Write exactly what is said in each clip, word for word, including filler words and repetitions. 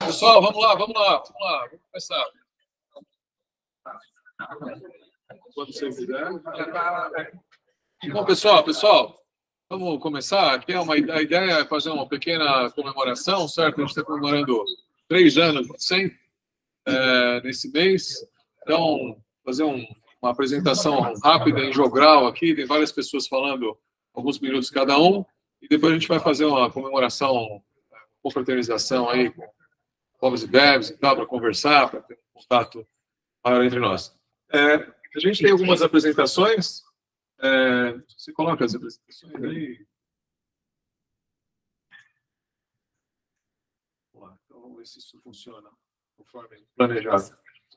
Pessoal, vamos lá, vamos lá, vamos lá, vamos começar. Quando você quiser. Bom, pessoal, pessoal, vamos começar. Aqui é uma, a ideia é fazer uma pequena comemoração, certo? A gente está comemorando três anos de cem é, nesse mês. Então, fazer um, uma apresentação rápida em jogral aqui, tem várias pessoas falando alguns minutos cada um, e depois a gente vai fazer uma comemoração, confraternização aí com povos e bebes e tal, para conversar, para ter um contato maior entre nós. É, a gente tem algumas apresentações. É, você coloca as apresentações aí. Vamos lá, então vamos ver se isso funciona conforme planejado.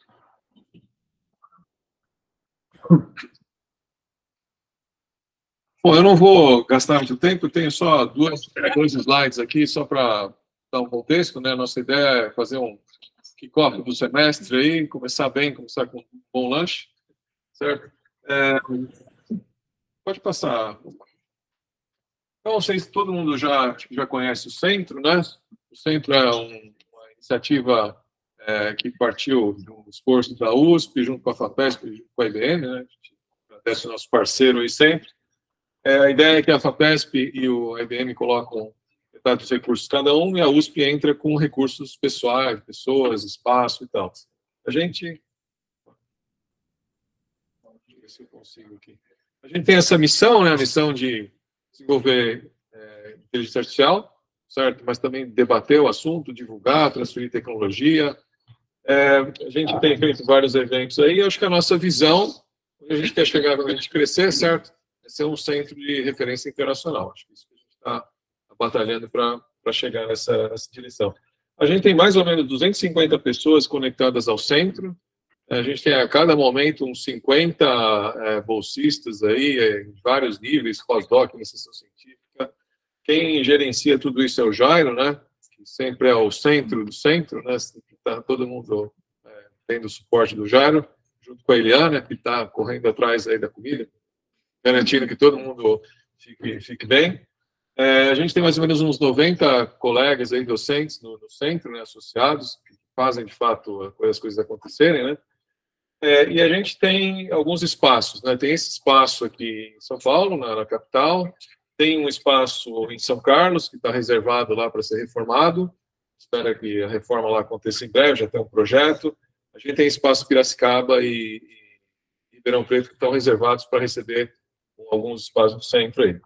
Bom, eu não vou gastar muito tempo, eu tenho só duas, dois slides aqui, só para dar um contexto, né? Nossa ideia é fazer um kickoff do semestre aí, começar bem, começar com um bom lanche, certo? É, pode passar. Então, vocês, todo mundo já, já conhece o Centro, né? O Centro é um, uma iniciativa é, que partiu de um esforço da U S P, junto com a FAPESP, junto com a I B M, né? A gente agradece o nosso parceiro aí sempre. É, a ideia é que a FAPESP e o I B M colocam metade dos recursos cada um, e a U S P entra com recursos pessoais, pessoas, espaço e tal. A gente... Deixa eu ver se eu consigo aqui. A gente tem essa missão, né, a missão de desenvolver é, inteligência artificial, certo? Mas também debater o assunto, divulgar, transferir tecnologia. É, a gente tem feito vários eventos aí, e acho que a nossa visão, onde a gente quer chegar quando a gente crescer, certo? É ser um centro de referência internacional. Acho que isso que a gente está batalhando para chegar nessa, nessa direção. A gente tem mais ou menos duzentas e cinquenta pessoas conectadas ao centro. A gente tem a cada momento uns cinquenta é, bolsistas aí, é, em vários níveis, pós-doc, iniciação científica. Quem gerencia tudo isso é o Jairo, né? Que sempre é o centro do centro, né? Está todo mundo é, tendo o suporte do Jairo, junto com a Eliana, que está correndo atrás aí da comida, garantindo que todo mundo fique, fique bem. É, a gente tem mais ou menos uns noventa colegas aí, docentes no, no centro, né, associados, que fazem, de fato, as coisas acontecerem, né? É, e a gente tem alguns espaços, né? Tem esse espaço aqui em São Paulo, na, na capital, tem um espaço em São Carlos, que está reservado lá para ser reformado, espero que a reforma lá aconteça em breve, já tem um projeto. A gente tem espaço Piracicaba e, e Ribeirão Preto, que estão reservados para receber alguns espaços do centro aí.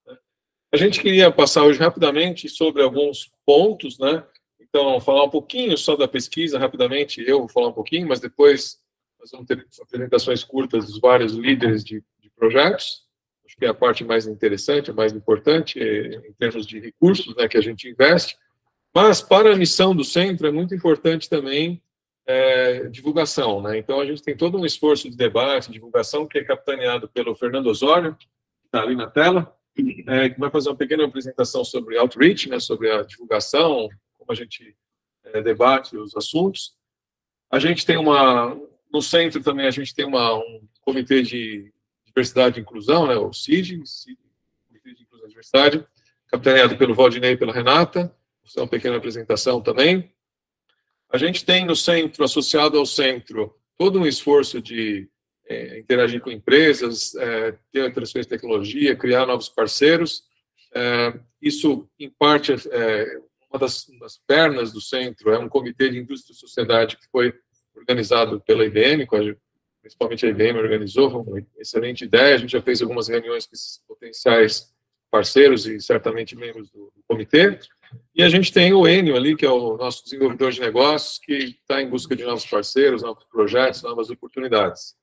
A gente queria passar hoje rapidamente sobre alguns pontos, né? Então, falar um pouquinho só da pesquisa, rapidamente, eu vou falar um pouquinho, mas depois nós vamos ter apresentações curtas dos vários líderes de, de projetos. Acho que é a parte mais interessante, a mais importante, em termos de recursos, né, que a gente investe. Mas, para a missão do centro, é muito importante também é, divulgação, né? Então, a gente tem todo um esforço de debate, divulgação, que é capitaneado pelo Fernando Osório, que está ali na tela, é, que vai fazer uma pequena apresentação sobre outreach, né, sobre a divulgação, como a gente é, debate os assuntos. A gente tem uma, no centro também, a gente tem uma, um comitê de diversidade e inclusão, né, o C I D, Comitê de Inclusão e Diversidade, capitaneado pelo Valdinei e pela Renata. Vou fazer uma pequena apresentação também. A gente tem no centro, associado ao centro, todo um esforço de É, interagir com empresas, é, ter transferência de tecnologia, criar novos parceiros. É, isso, em parte, é uma das, das pernas do centro, é um comitê de indústria e sociedade que foi organizado pela I B M, principalmente a I B M organizou, foi uma excelente ideia. A gente já fez algumas reuniões com esses potenciais parceiros e certamente membros do, do comitê. E a gente tem o Enio ali, que é o nosso desenvolvedor de negócios, que está em busca de novos parceiros, novos projetos, novas oportunidades.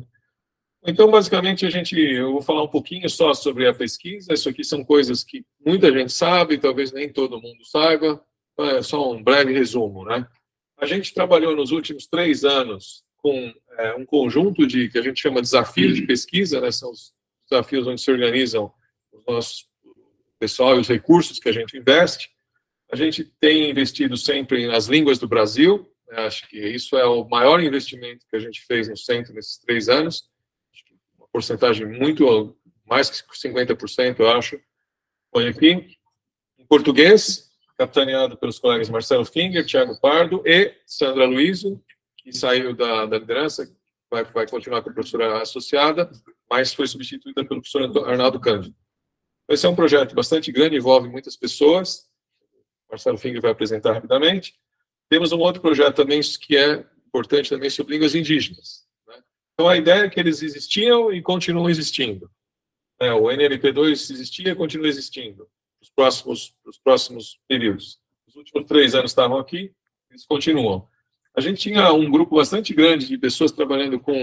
Então, basicamente, a gente, eu vou falar um pouquinho só sobre a pesquisa. Isso aqui são coisas que muita gente sabe, talvez nem todo mundo saiba. É só um breve resumo, né? A gente trabalhou nos últimos três anos com é, um conjunto de, que a gente chama de desafios de pesquisa, né? São os desafios onde se organizam os nossos pessoal e os recursos que a gente investe. A gente tem investido sempre nas línguas do Brasil. Acho que isso é o maior investimento que a gente fez no centro nesses três anos. Porcentagem muito, mais que cinquenta por cento, eu acho, põe aqui. Em português, capitaneado pelos colegas Marcelo Finger, Thiago Pardo e Sandra Luizo, que saiu da, da liderança, vai, vai continuar como professora associada, mas foi substituída pelo professor Arnaldo Cândido. Esse é um projeto bastante grande, envolve muitas pessoas. Marcelo Finger vai apresentar rapidamente. Temos um outro projeto também que é importante também sobre línguas indígenas, né? Então, a ideia é que eles existiam e continuam existindo. É, o N L P dois existia e continua existindo nos próximos, nos próximos períodos. Os últimos três anos estavam aqui, eles continuam. A gente tinha um grupo bastante grande de pessoas trabalhando com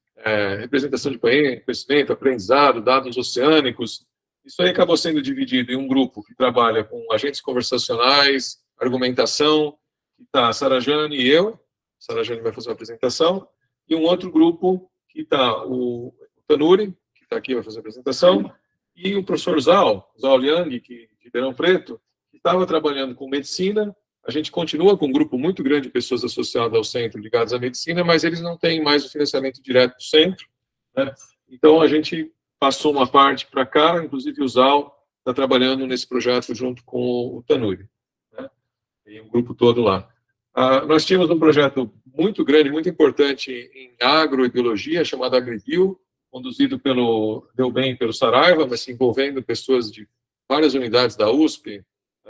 é, representação de conhecimento, aprendizado, dados oceânicos. Isso aí acabou sendo dividido em um grupo que trabalha com agentes conversacionais, argumentação, que está a Sara Jane e eu. A Sara Jane vai fazer uma apresentação. E um outro grupo que está o Tanuri, que está aqui, vai fazer a apresentação, e o professor Zal, Zal Liang, que, de Ribeirão Preto, que estava trabalhando com medicina. A gente continua com um grupo muito grande de pessoas associadas ao centro, ligadas à medicina, mas eles não têm mais o financiamento direto do centro, né? Então, a gente passou uma parte para cá, inclusive o Zal está trabalhando nesse projeto junto com o Tanuri, né? E o grupo todo lá. Ah, nós tínhamos um projeto muito grande, muito importante em agro e biologia, chamado AgriBio, conduzido pelo Delbem e pelo Saraiva, mas envolvendo pessoas de várias unidades da U S P,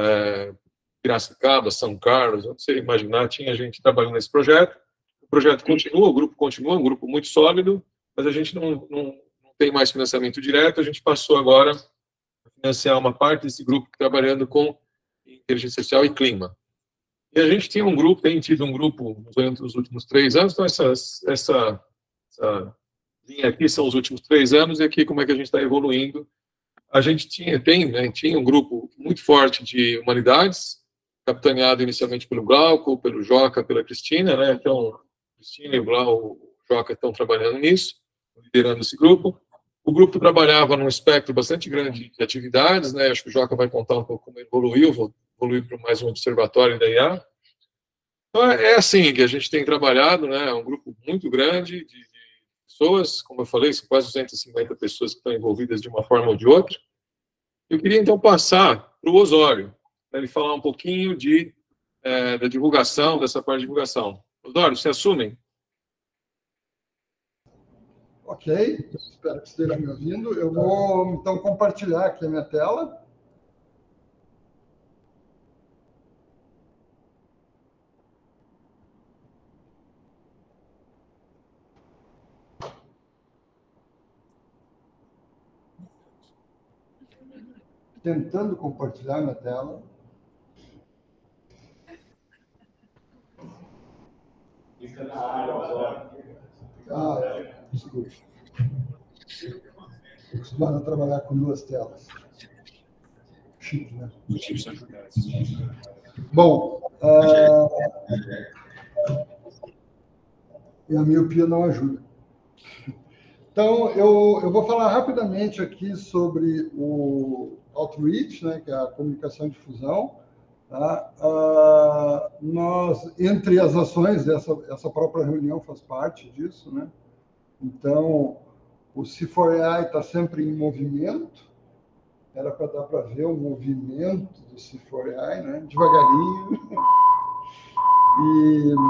é, Piracicaba, São Carlos, onde você imaginar, tinha gente trabalhando nesse projeto. O projeto continua, o grupo continua, um grupo muito sólido, mas a gente não, não, não tem mais financiamento direto, a gente passou agora a financiar uma parte desse grupo trabalhando com inteligência artificial e clima. E a gente tinha um grupo, tem tido um grupo nos últimos três anos, então essa, essa, essa linha aqui são os últimos três anos, e aqui como é que a gente está evoluindo. A gente tinha, tem, né, tinha um grupo muito forte de humanidades, capitaneado inicialmente pelo Glauco, pelo Joca, pela Cristina, né? Então, Cristina e o Glauco, o Joca estão trabalhando nisso, liderando esse grupo. O grupo trabalhava num espectro bastante grande de atividades, né? Acho que o Joca vai contar um pouco como evoluiu, vou evoluir para mais um observatório da I A. Então, é assim que a gente tem trabalhado, né? É um grupo muito grande de, de pessoas, como eu falei, são quase duzentas e cinquenta pessoas que estão envolvidas de uma forma ou de outra. Eu queria, então, passar para o Osório, para ele falar um pouquinho de, é, da divulgação, dessa parte de divulgação. Osório, você assume? Ok, espero que esteja me ouvindo. Eu vou, então, compartilhar aqui a minha tela. Tentando compartilhar minha tela. Fica na área, Osório. Ah, desculpe. Estou acostumado a trabalhar com duas telas. Chique, né? Bom, uh... e a miopia não ajuda. Então, eu, eu vou falar rapidamente aqui sobre o Outreach, né, que é a comunicação e difusão. Tá? Uh, nós, entre as ações, essa, essa própria reunião faz parte disso, né? Então, o C quatro A I está sempre em movimento. Era para dar para ver o movimento do C quatro A I, né? Devagarinho. E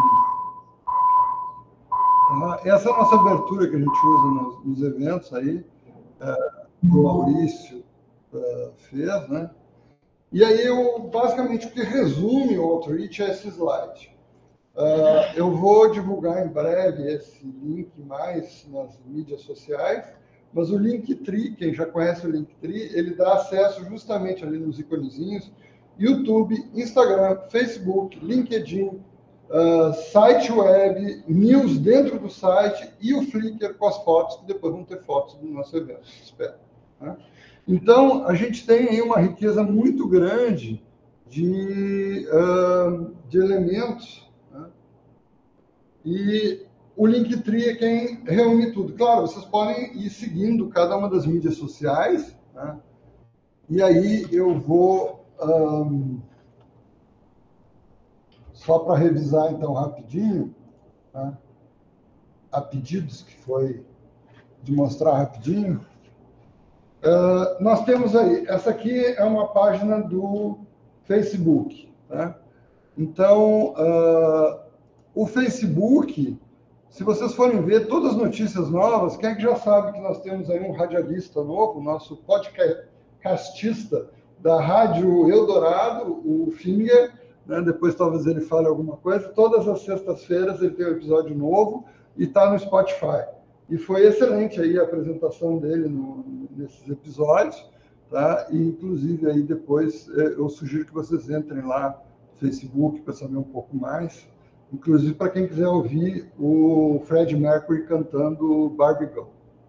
uh, essa é a nossa abertura que a gente usa nos, nos eventos aí, uh, o Maurício uh, fez, né? E aí, eu, basicamente, o que resume o Outreach é esse slide. Uh, eu vou divulgar em breve esse link mais nas mídias sociais, mas o Linktree, quem já conhece o Linktree, ele dá acesso justamente ali nos iconezinhos, YouTube, Instagram, Facebook, LinkedIn, uh, site web, news dentro do site e o Flickr com as fotos, que depois vão ter fotos do nosso evento, espero, né? Então, a gente tem aí uma riqueza muito grande de, uh, de elementos, né? E o Linktree é quem reúne tudo. Claro, vocês podem ir seguindo cada uma das mídias sociais, né? E aí eu vou, um, só para revisar então rapidinho, né? A pedidos que foi de mostrar rapidinho. Uh, nós temos aí, essa aqui é uma página do Facebook, Tá? Então, uh, o Facebook, se vocês forem ver todas as notícias novas, quem é que já sabe que nós temos aí um radialista novo, nosso podcastista da Rádio Eldorado, o Finger, né? Depois talvez ele fale alguma coisa. Todas as sextas-feiras ele tem um episódio novo e está no Spotify. E foi excelente aí a apresentação dele no, nesses episódios, tá? E, inclusive, aí depois eu sugiro que vocês entrem lá no Facebook para saber um pouco mais. Inclusive, para quem quiser ouvir o Fred Mercury cantando Barbie Girl.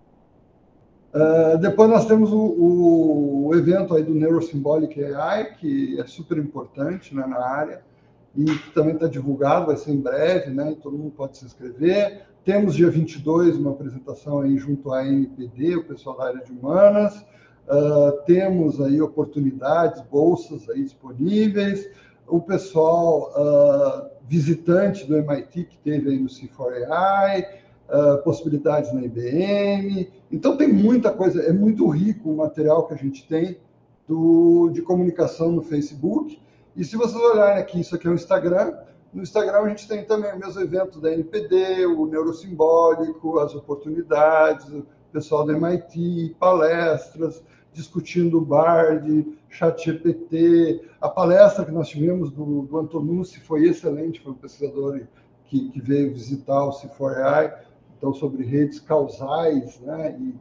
Uh, depois nós temos o, o evento aí do Neurosymbolic A I, que é super importante, né, na área, e que também está divulgado, vai ser em breve, né, e todo mundo pode se inscrever. Temos dia vinte e dois uma apresentação aí junto à N P D, o pessoal da área de humanas. Uh, temos aí oportunidades, bolsas aí disponíveis. O pessoal uh, visitante do M I T que teve aí no C quatro A I, uh, possibilidades na I B M. Então, tem muita coisa, é muito rico o material que a gente tem do, de comunicação no Facebook. E se vocês olharem aqui, isso aqui é o Instagram. No Instagram a gente tem também os meus eventos da N P D, o Neurosimbólico, as oportunidades, o pessoal do M I T, palestras, discutindo o Bard, ChatGPT. A palestra que nós tivemos do, do Antonucci foi excelente, foi um pesquisador que, que veio visitar o C quatro A I, então, sobre redes causais, né, e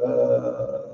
uh,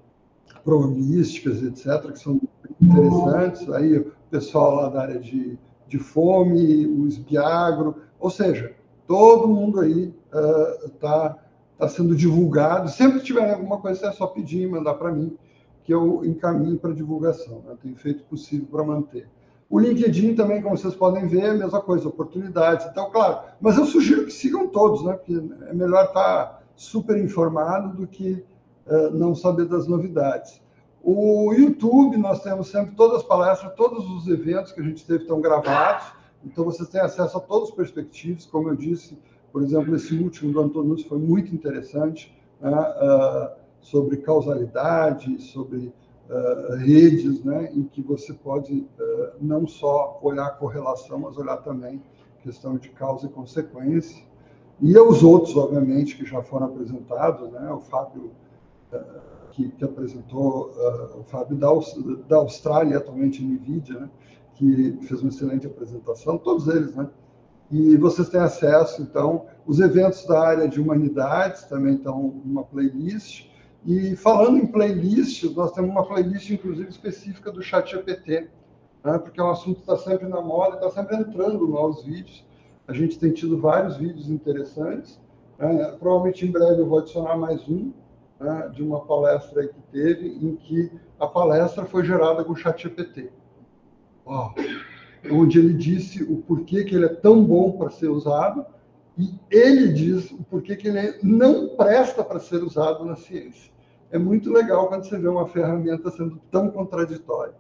probabilísticas, etcétera, que são interessantes. Aí o pessoal lá da área de, de fome, o SBIagro, ou seja, todo mundo aí está uh, tá sendo divulgado. Sempre que tiver alguma coisa, é só pedir e mandar para mim, que eu encaminho para divulgação. Né? Eu tenho feito o possível para manter. O LinkedIn também, como vocês podem ver, é a mesma coisa, oportunidades. Então, claro, mas eu sugiro que sigam todos, né? Porque é melhor estar super informado do que uh, não saber das novidades. O YouTube, nós temos sempre todas as palestras, todos os eventos que a gente teve estão gravados, então vocês têm acesso a todos os perspectivos, como eu disse, por exemplo, esse último do Antonucci foi muito interessante, né? uh, sobre causalidade, sobre uh, redes, né? Em que você pode uh, não só olhar a correlação, mas olhar também questão de causa e consequência. E os outros, obviamente, que já foram apresentados, né? O Fábio, uh, que, que apresentou, uh, o Fábio da, da Austrália, atualmente em NVIDIA, né? Que fez uma excelente apresentação, todos eles, né? E vocês têm acesso, então, os eventos da área de humanidades também estão numa playlist. E falando em playlists, nós temos uma playlist, inclusive, específica do ChatGPT, né? Porque é um assunto que está sempre na moda, está sempre entrando novos vídeos. A gente tem tido vários vídeos interessantes. Né? Provavelmente, em breve, eu vou adicionar mais um, né? De uma palestra que teve, em que a palestra foi gerada com o ChatGPT. Oh. Onde ele disse o porquê que ele é tão bom para ser usado, e ele diz o porquê que ele não presta para ser usado na ciência. É muito legal quando você vê uma ferramenta sendo tão contraditória,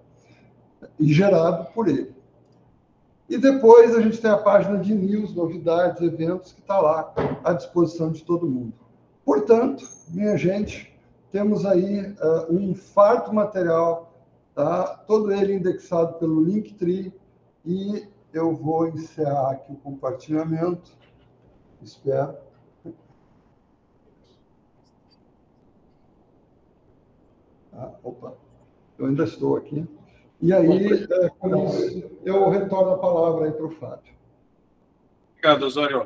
e gerado por ele. E depois a gente tem a página de news, novidades, eventos, que está lá à disposição de todo mundo. Portanto, minha gente, temos aí uh, um farto material, tá? Todo ele indexado pelo Linktree, e eu vou encerrar aqui o compartilhamento. Espero. Ah, opa, eu ainda estou aqui. E aí, é, com isso, eu retorno a palavra aí para o Fábio. Obrigado, Osório.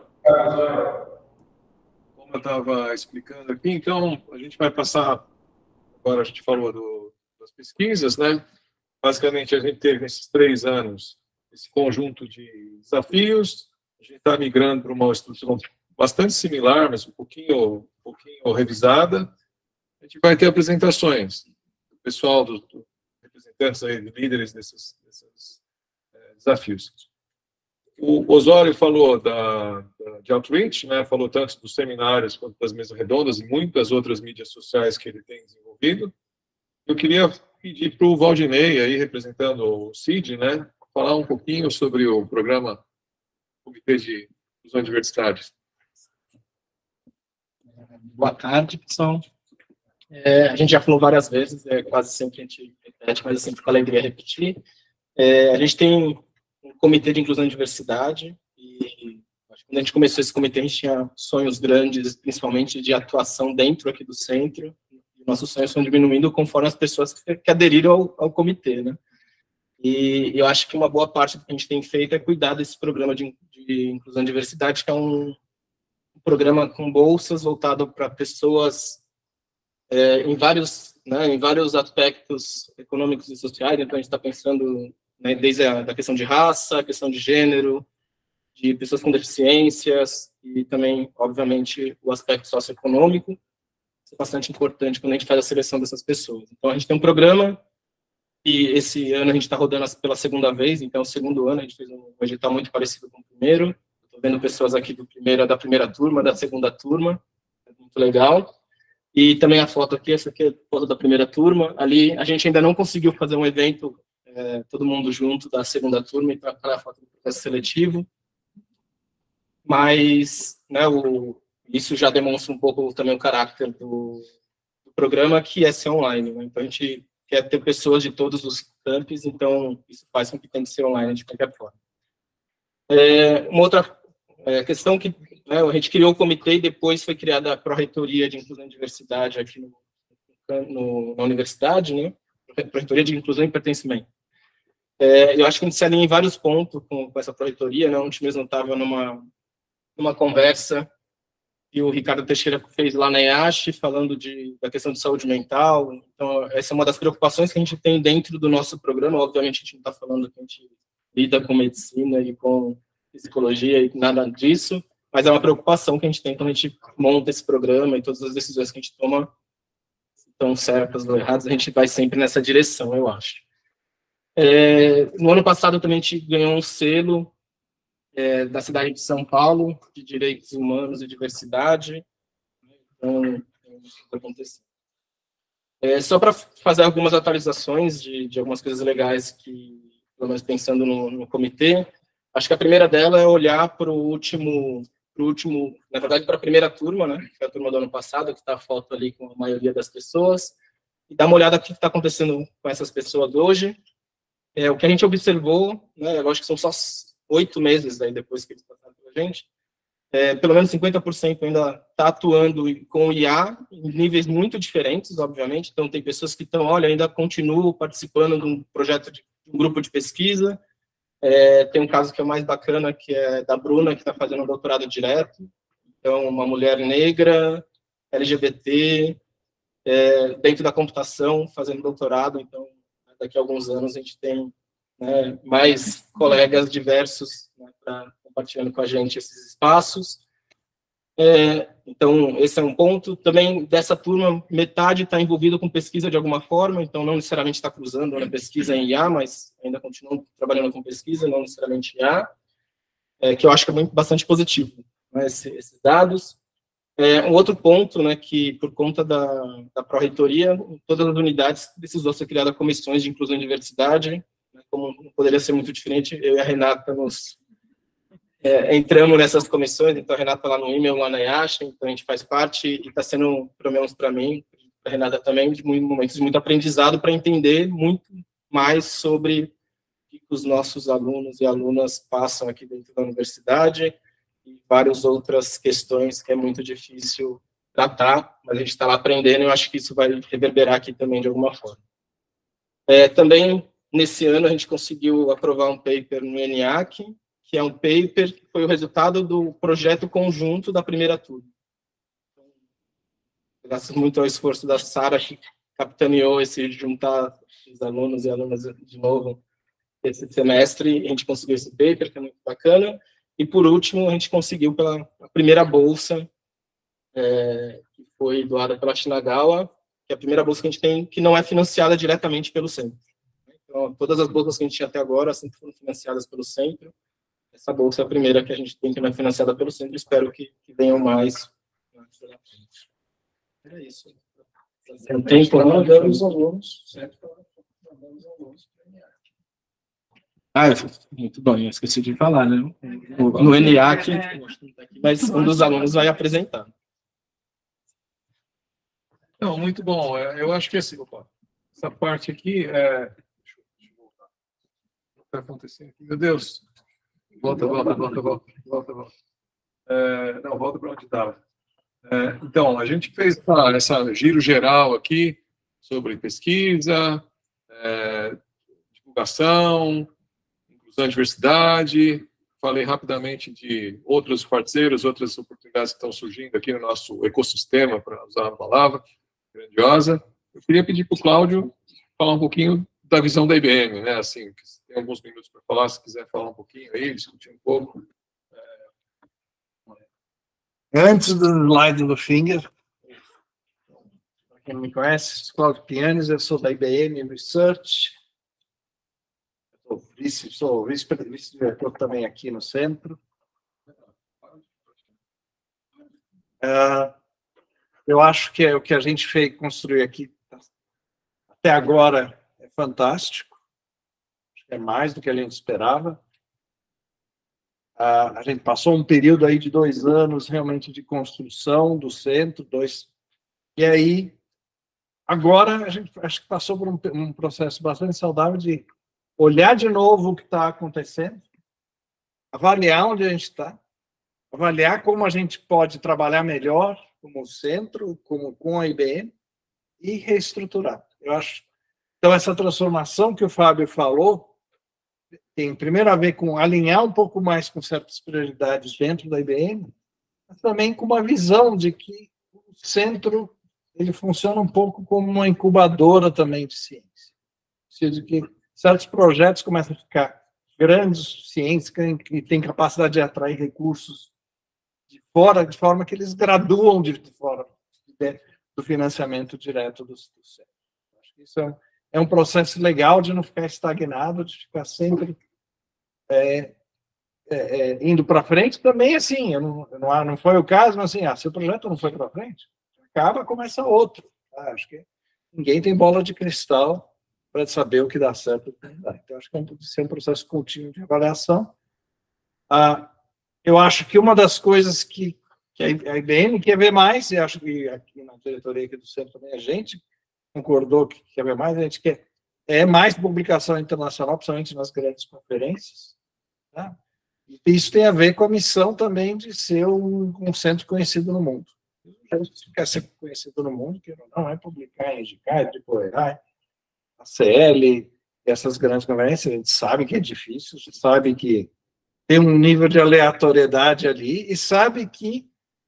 Como eu estava explicando aqui, então, a gente vai passar, agora a gente falou do, das pesquisas, né? Basicamente, a gente teve nesses três anos esse conjunto de desafios, a gente está migrando para uma estrutura bastante similar, mas um pouquinho, um pouquinho revisada. A gente vai ter apresentações do pessoal, dos do representantes aí, líderes desses, desses é, desafios. O Osório falou da, da, de outreach, né? Falou tanto dos seminários quanto das mesas redondas e muitas outras mídias sociais que ele tem desenvolvido. Eu queria pedir para o Valdinei, aí, representando o C I D, né? Falar um pouquinho sobre o programa Comitê de Inclusão e Diversidade. Boa tarde, pessoal. É, a gente já falou várias vezes, é, quase sempre a gente repete, mas é sempre com alegria repetir. É, a gente tem um comitê de inclusão e diversidade, e acho que quando a gente começou esse comitê, a gente tinha sonhos grandes, principalmente de atuação dentro aqui do centro, e nossos sonhos estão diminuindo conforme as pessoas que, que aderiram ao, ao comitê, né? E eu acho que uma boa parte do que a gente tem feito é cuidar desse programa de, de inclusão e diversidade, que é um, um programa com bolsas voltado para pessoas é, em vários, né, em vários aspectos econômicos e sociais. Então a gente está pensando, né, desde a da questão de raça, a questão de gênero, de pessoas com deficiências e também, obviamente, o aspecto socioeconômico. Isso é bastante importante quando a gente faz a seleção dessas pessoas. Então a gente tem um programa. E esse ano a gente está rodando pela segunda vez, então o segundo ano a gente fez um edital muito parecido com o primeiro. Estou vendo pessoas aqui do primeiro, da primeira turma, da segunda turma, é muito legal. E também a foto aqui, essa aqui é a foto da primeira turma. Ali a gente ainda não conseguiu fazer um evento, é, todo mundo junto da segunda turma, então aquela foto do processo seletivo. Mas, né, o, isso já demonstra um pouco também o caráter do, do programa, que é ser online, né? Então a gente quer ter pessoas de todos os campos, então isso faz com que tenha que ser online de qualquer forma. É, uma outra é, questão que, né, a gente criou o comitê e depois foi criada a Pró-Reitoria de Inclusão e Diversidade aqui no, no, na universidade, né? Pró-Reitoria de Inclusão e Pertencimento. É, eu acho que a gente se alinha em vários pontos com, com essa Pró-Reitoria, né? Ontem mesmo estava numa, numa conversa que o Ricardo Teixeira fez lá na E A S H, falando de, da questão de saúde mental. Então, essa é uma das preocupações que a gente tem dentro do nosso programa. Obviamente, a gente não está falando que a gente lida com medicina e com psicologia e nada disso, mas é uma preocupação que a gente tem quando a gente monta esse programa e todas as decisões que a gente toma, se estão certas ou erradas, a gente vai sempre nessa direção, eu acho. É, no ano passado, também a gente ganhou um selo É, da cidade de São Paulo, de Direitos Humanos e Diversidade. Então, isso está acontecendo. É, só para fazer algumas atualizações de, de algumas coisas legais que, pelo menos pensando no, no comitê, acho que a primeira dela é olhar para o último, pro último, na verdade, para a primeira turma, né, que é a turma do ano passado, que está a foto ali com a maioria das pessoas, e dar uma olhada no que está acontecendo com essas pessoas hoje. É, o que a gente observou, né, eu acho que são só oito meses aí depois que eles passaram pela gente, é, pelo menos cinquenta por cento ainda está atuando com I A em níveis muito diferentes, obviamente. Então, tem pessoas que estão, olha, ainda continuam participando de um projeto, de um grupo de pesquisa. É, tem um caso que é mais bacana, que é da Bruna, que está fazendo um doutorado direto. Então, uma mulher negra, L G B T, é, dentro da computação, fazendo doutorado. Então, daqui a alguns anos, a gente tem né, mais colegas diversos né, pra, compartilhando com a gente esses espaços. É, então, esse é um ponto. Também, dessa turma, metade está envolvido com pesquisa de alguma forma, então não necessariamente está cruzando na pesquisa em I A, mas ainda continuam trabalhando com pesquisa, não necessariamente I A, é, que eu acho que é muito, bastante positivo, né, esse, esses dados. É, um outro ponto, né, que por conta da, da Pró-Reitoria, todas as unidades precisou ser criada comissões de inclusão e diversidade, como não poderia ser muito diferente, eu e a Renata nos, é, entramos nessas comissões, então a Renata está lá no e-mail, lá na I A S H, então a gente faz parte, e está sendo, pelo menos para mim, a Renata também, de momentos de muito aprendizado para entender muito mais sobre o que os nossos alunos e alunas passam aqui dentro da universidade, e várias outras questões que é muito difícil tratar, mas a gente está lá aprendendo, e eu acho que isso vai reverberar aqui também de alguma forma. É, também, nesse ano, a gente conseguiu aprovar um paper no ENIAC, que é um paper que foi o resultado do projeto conjunto da primeira turma. Então, graças muito ao esforço da Sara, que capitaneou esse juntar os alunos e alunas de novo esse semestre, a gente conseguiu esse paper, que é muito bacana. E, por último, a gente conseguiu pela a primeira bolsa, é, que foi doada pela Shinagawa, que é a primeira bolsa que a gente tem, que não é financiada diretamente pelo centro. Então, todas as bolsas que a gente tinha até agora sempre foram financiadas pelo centro. Essa bolsa é a primeira que a gente tem, que não é financiada pelo centro. Espero que, que venham mais. Era isso. Tem tempo, não? Os alunos, certo? Ah, muito bom, eu esqueci de falar, né? No, no ENIAC, mas um dos alunos vai apresentar. Não, muito bom. Eu acho que assim, opa, essa parte aqui é... está acontecendo aqui? Meu Deus. Volta, volta, volta, volta, volta, volta. É, não, volta para onde estava. É, então, a gente fez essa, essa giro geral aqui sobre pesquisa, é, divulgação, inclusão e diversidade. Falei rapidamente de outros parceiros, outras oportunidades que estão surgindo aqui no nosso ecossistema, para usar uma palavra grandiosa. Eu queria pedir para o Cláudio falar um pouquinho da visão da I B M, né? Assim, tem alguns minutos para falar, se quiser falar um pouquinho aí, discutir um pouco. Antes do slide do Finger, para quem não me conhece, sou Cláudio Pianes, eu sou da I B M Research, sou vice, sou vice-diretor também aqui no centro. Uh, eu acho que é o que a gente fez, construir aqui até agora é fantástico, acho que é mais do que a gente esperava. Uh, a gente passou um período aí de dois anos realmente de construção do centro, dois, e aí agora a gente acho que passou por um, um processo bastante saudável de olhar de novo o que está acontecendo, avaliar onde a gente está, avaliar como a gente pode trabalhar melhor como centro, como com a I B M e reestruturar. Eu acho. Então essa transformação que o Fábio falou tem primeiro a ver com alinhar um pouco mais com certas prioridades dentro da I B M, mas também com uma visão de que o centro ele funciona um pouco como uma incubadora também de ciência. Ou seja, que certos projetos começam a ficar grandes ciências que têm capacidade de atrair recursos de fora, de forma que eles graduam de fora do financiamento direto do centro. Acho que isso é É um processo legal de não ficar estagnado, de ficar sempre é, é, é, indo para frente. Também, assim, eu não, não, não foi o caso, mas assim, ah, se o projeto não foi para frente, acaba, começa outro. Ah, acho que ninguém tem bola de cristal para saber o que dá certo. Então, acho que tem que ser um processo contínuo de avaliação. Ah, eu acho que uma das coisas que, que a I B M quer ver mais, e acho que aqui na diretoria aqui do centro também a gente concordou que quer ver mais, a gente quer é mais publicação internacional, principalmente nas grandes conferências. Tá? E isso tem a ver com a missão também de ser um, um centro conhecido no mundo. A gente quer ser conhecido no mundo, que não é publicar em EGICAI, Tripoerai, a C L, essas grandes conferências, a gente sabe que é difícil, a gente sabe que tem um nível de aleatoriedade ali, e sabe que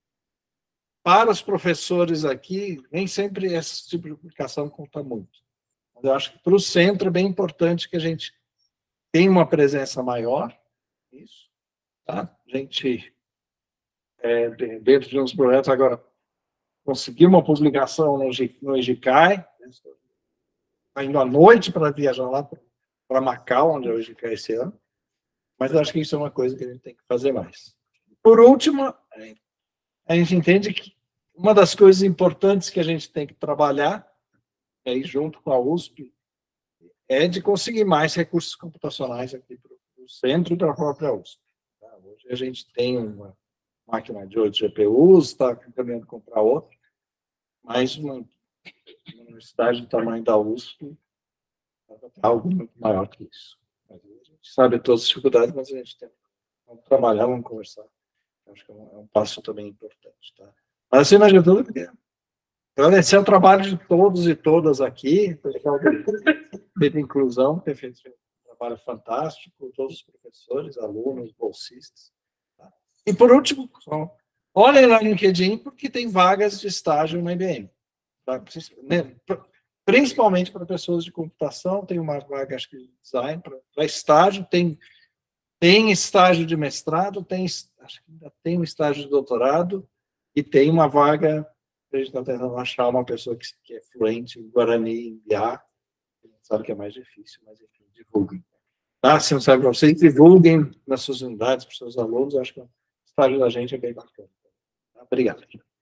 para os professores aqui, nem sempre esse tipo de publicação conta muito. Mas eu acho que para o centro é bem importante que a gente tenha uma presença maior, isso, tá? A gente, é, dentro de uns projetos agora, conseguir uma publicação no EGICAI, indo à noite para viajar lá para Macau, onde é o EGICAI esse ano, mas eu acho que isso é uma coisa que a gente tem que fazer mais. Por último, a gente entende que uma das coisas importantes que a gente tem que trabalhar, aí junto com a U S P, é de conseguir mais recursos computacionais aqui para o centro e para a própria U S P. Tá? Hoje a gente tem uma máquina de oito G P Us, está caminhando comprar outra, mas uma, uma universidade do tamanho da U S P é algo muito maior que isso. Mas a gente sabe todas as dificuldades, mas a gente tem que trabalhar, vamos conversar. Acho que é um, é um passo também importante. Tá? Mas, acima de tudo, agradecer o trabalho de todos e todas aqui, o pessoal da inclusão, ter feito um trabalho fantástico, todos os professores, alunos, bolsistas. Tá? E, por último, olhem lá no LinkedIn, porque tem vagas de estágio na I B M. Tá? Principalmente para pessoas de computação, tem uma vaga, acho que de design, para estágio, tem, tem estágio de mestrado, tem, acho que ainda tem um estágio de doutorado, e tem uma vaga, a gente está tentando achar uma pessoa que, que é fluente em Guarani, em Biá, a gente sabe que é mais difícil, mas enfim, divulguem. Tá? Se não sabe para vocês, divulguem nas suas unidades, para os seus alunos, eu acho que o estágio da gente é bem bacana. Tá? Obrigado.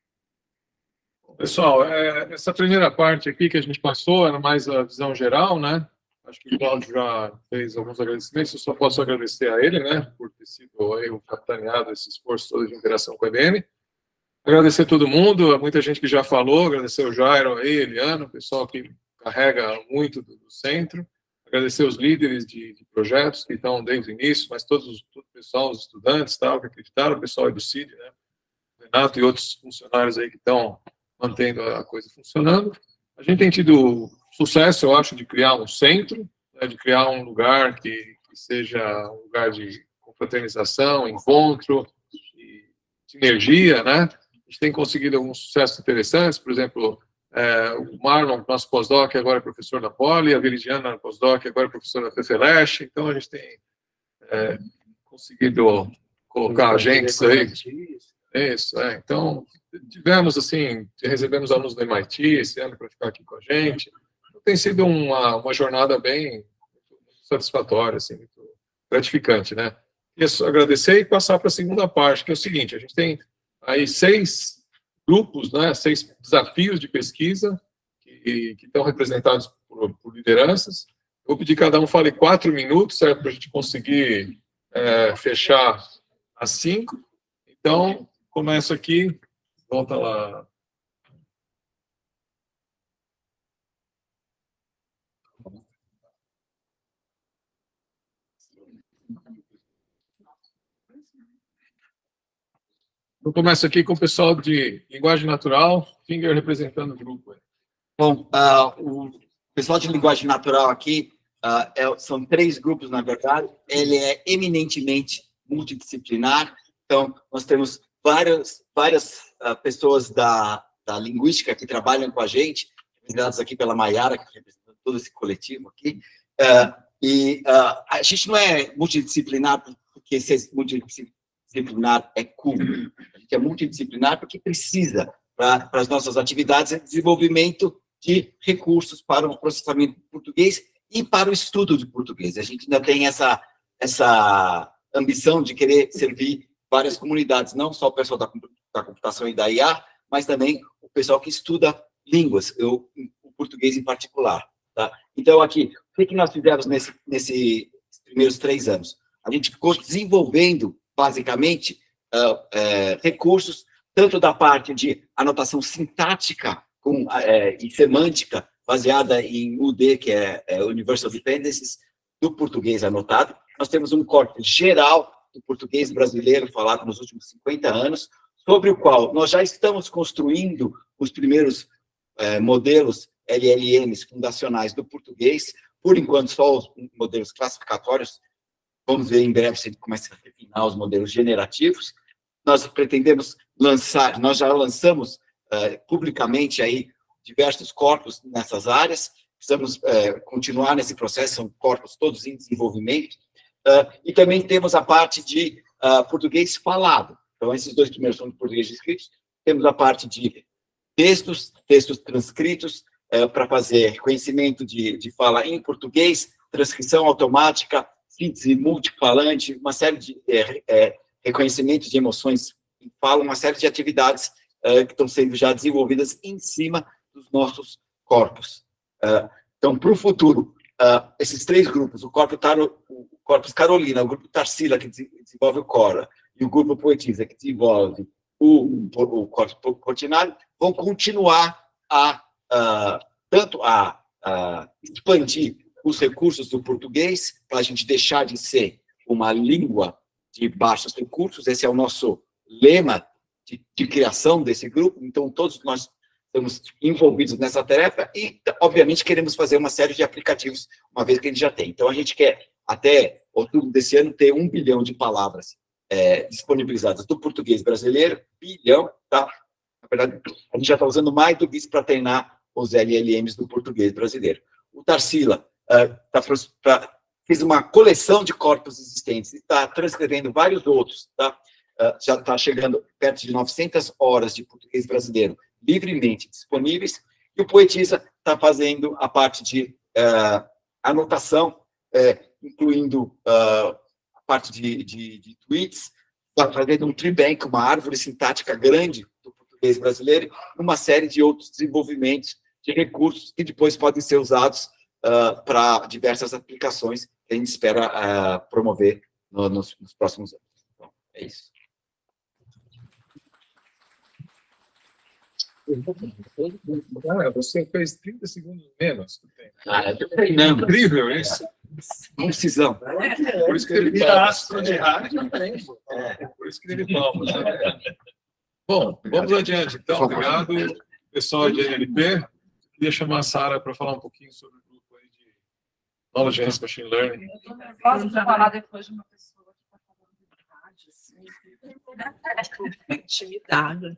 Pessoal, é, essa primeira parte aqui que a gente passou era mais a visão geral, né? Acho que o Cláudio já fez alguns agradecimentos, eu só posso agradecer a ele, né, por ter sido aí, o capitaneado esse esforço todo de interação com a I B M. Agradecer a todo mundo, muita gente que já falou, agradecer o Jairo aí, Eliano, o pessoal que carrega muito do, do centro. agradecer os líderes de, de projetos que estão desde o início, mas todos os, todo o pessoal, os estudantes, tal, que acreditaram, o pessoal do C I D, né? Renato e outros funcionários aí que estão mantendo a coisa funcionando. A gente tem tido sucesso, eu acho, de criar um centro, né, de criar um lugar que, que seja um lugar de confraternização, encontro, de sinergia, né? A gente tem conseguido alguns sucessos interessantes, por exemplo, é, o Marlon, nosso pós-doc, agora é professor da Poli, a Veridiana, pós-doc, agora é professora da FEFELESH, então a gente tem é, conseguido colocar agentes aí. Isso, é. Então, tivemos, assim, recebemos alunos do M I T esse ano para ficar aqui com a gente. Tem sido uma, uma jornada bem satisfatória, assim, muito gratificante, né? E é só agradecer e passar para a segunda parte, que é o seguinte, a gente tem aí seis grupos, né, seis desafios de pesquisa que, que estão representados por, por lideranças. Vou pedir que cada um fale quatro minutos, certo, para a gente conseguir é, fechar às cinco. Então, começo aqui, volta lá. Eu começo aqui com o pessoal de linguagem natural, Finger representando o grupo. Bom, uh, o pessoal de linguagem natural aqui uh, é, são três grupos, na verdade. Ele é eminentemente multidisciplinar, então nós temos várias, várias uh, pessoas da, da linguística que trabalham com a gente, representadas aqui pela Maiara, que representa todo esse coletivo aqui. Uh, e uh, a gente não é multidisciplinar porque ser multidisciplinar é cool. A gente é multidisciplinar porque precisa, para as nossas atividades, é desenvolvimento de recursos para o processamento de português e para o estudo de português. A gente ainda tem essa, essa ambição de querer servir várias comunidades, não só o pessoal da, da computação e da I A, mas também o pessoal que estuda línguas, eu, o português em particular. Tá? Então, aqui, o que, que nós fizemos nesse, nesses primeiros três anos? A gente ficou desenvolvendo, basicamente, uh, uh, recursos, tanto da parte de anotação sintática com, uh, e semântica, baseada em U D, que é, é Universal Dependencies, do português anotado. Nós temos um corte geral do português brasileiro falado nos últimos cinquenta anos, sobre o qual nós já estamos construindo os primeiros uh, modelos L L Ms fundacionais do português, por enquanto só os modelos classificatórios. Vamos ver em breve se ele começa a refinar os modelos generativos. Nós pretendemos lançar, nós já lançamos uh, publicamente aí diversos corpos nessas áreas, precisamos uh, continuar nesse processo, são corpos todos em desenvolvimento, uh, e também temos a parte de uh, português falado. Então, esses dois primeiros são de português escritos, temos a parte de textos, textos transcritos, uh, para fazer reconhecimento de, de fala em português, transcrição automática, síntese multifalante, uma série de é, é, reconhecimentos de emoções em fala, uma série de atividades é, que estão sendo já desenvolvidas em cima dos nossos corpos. É, então, para o futuro, é, esses três grupos, o Corpus, Taro, o Corpus Carolina, o grupo Tarsila, que desenvolve o Cora, e o grupo Poetisa, que desenvolve o, o Corpus Cortinário, vão continuar a, a tanto a, a expandir os recursos do português, para a gente deixar de ser uma língua de baixos recursos. Esse é o nosso lema de, de criação desse grupo. Então, todos nós estamos envolvidos nessa tarefa e, obviamente, queremos fazer uma série de aplicativos, uma vez que a gente já tem. Então, a gente quer, até outubro desse ano, ter um bilhão de palavras é, disponibilizadas do português brasileiro, bilhão, tá? Na verdade, a gente já está usando mais do que isso para treinar os L L Ms do português brasileiro. O Tarsila Uh, tá, pra, fez uma coleção de corpos existentes e está transcrevendo vários outros, tá? Uh, já está chegando perto de novecentas horas de português brasileiro livremente disponíveis, e o Poetisa está fazendo a parte de uh, anotação, uh, incluindo uh, a parte de, de, de tweets, está fazendo um tree bank, uma árvore sintática grande do português brasileiro, uma série de outros desenvolvimentos de recursos que depois podem ser usados Uh, para diversas aplicações que a gente espera uh, promover no, nos, nos próximos anos. Então, é isso. Ah, você fez trinta segundos menos. Ah, eu tô treinando. Incrível isso. Não precisamos. Por isso que ele Vira astro de rádio. É, por isso que ele palmas. Né? Bom, vamos adiante, então. Obrigado, pessoal de N L P. Queria chamar a Sara para falar um pouquinho sobre o grupo aí de Knowledge Base Machine Learning. Eu estou nervosa para falar depois de uma pessoa que está falando de verdade, assim. Intimidada.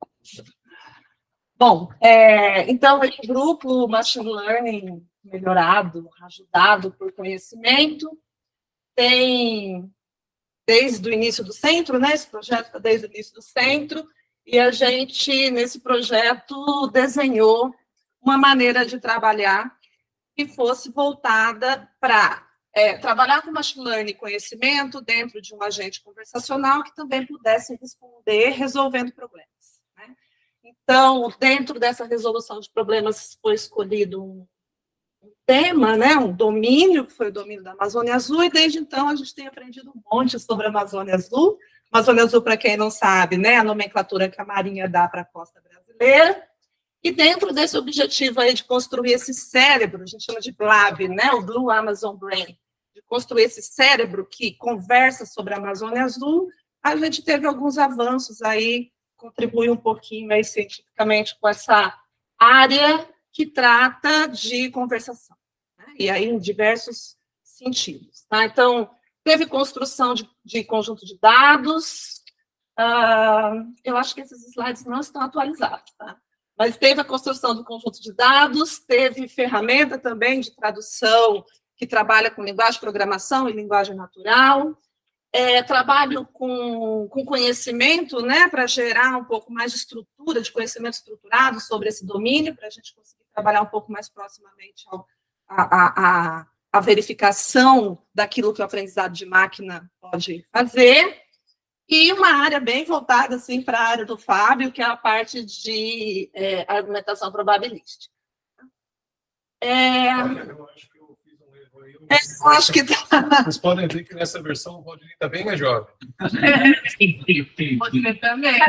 Bom, é, então, esse grupo Machine Learning melhorado, ajudado por conhecimento, tem, desde o início do centro, né? Esse projeto está desde o início do centro, e a gente, nesse projeto, desenhou uma maneira de trabalhar que fosse voltada para é, trabalhar com Machine Learning e conhecimento dentro de um agente conversacional que também pudesse responder resolvendo problemas. Né? Então, dentro dessa resolução de problemas, foi escolhido um um tema, né, um domínio, que foi o domínio da Amazônia Azul, e desde então a gente tem aprendido um monte sobre a Amazônia Azul. Amazônia Azul, para quem não sabe, né, a nomenclatura que a Marinha dá para a costa brasileira, e dentro desse objetivo aí de construir esse cérebro, a gente chama de B L A B, né, o Blue Amazon Brain, de construir esse cérebro que conversa sobre a Amazônia Azul, a gente teve alguns avanços aí, contribui um pouquinho aí cientificamente com essa área que trata de conversação, né? E aí em diversos sentidos. Tá? Então, teve construção de, de conjunto de dados, uh, eu acho que esses slides não estão atualizados, tá? Mas teve a construção do conjunto de dados, teve ferramenta também de tradução que trabalha com linguagem de programação e linguagem natural, é, trabalho com, com conhecimento, né, para gerar um pouco mais de estrutura, de conhecimento estruturado sobre esse domínio, para a gente conseguir trabalhar um pouco mais proximamente ao, a, a, a, a verificação daquilo que o aprendizado de máquina pode fazer, e uma área bem voltada assim, para a área do Fábio, que é a parte de é, argumentação probabilística. É... Eu acho que eu fiz um erro aí. Eu acho que tá. Vocês podem ver que nessa versão o Valdir está bem mais jovem. Você também.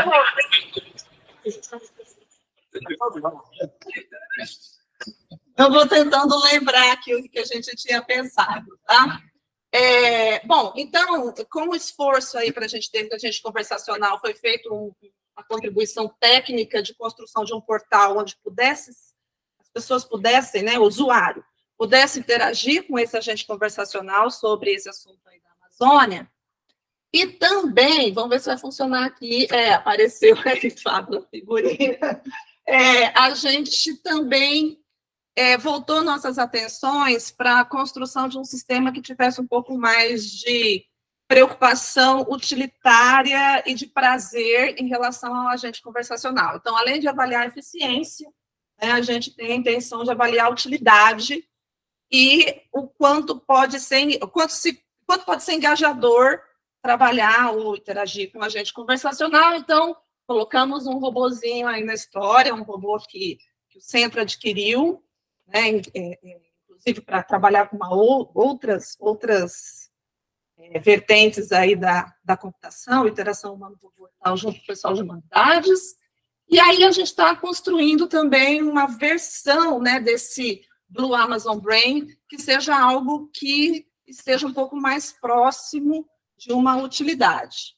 Eu vou tentando lembrar aqui o que a gente tinha pensado, tá? É, bom, então, com o esforço aí para a gente ter, que a gente conversacional, foi feito um, uma contribuição técnica de construção de um portal onde pudesse, as pessoas pudessem, né, o usuário, pudesse interagir com esse agente conversacional sobre esse assunto aí da Amazônia. E também, vamos ver se vai funcionar aqui, é, apareceu aqui, Fábio, figurinha, é, a gente também é, voltou nossas atenções para a construção de um sistema que tivesse um pouco mais de preocupação utilitária e de prazer em relação ao agente conversacional. Então, além de avaliar a eficiência, né, a gente tem a intenção de avaliar a utilidade e o quanto pode ser, o quanto, se, quanto pode ser engajador trabalhar ou interagir com o agente conversacional. Então, colocamos um robozinho aí na história, um robô que, que o centro adquiriu, né, é, é, inclusive para trabalhar com uma ou, outras, outras é, vertentes aí da, da computação, interação humano-robô, junto com o pessoal de humanidades. E aí a gente está construindo também uma versão, né, desse Blue Amazon Brain, que seja algo que esteja um pouco mais próximo de uma utilidade.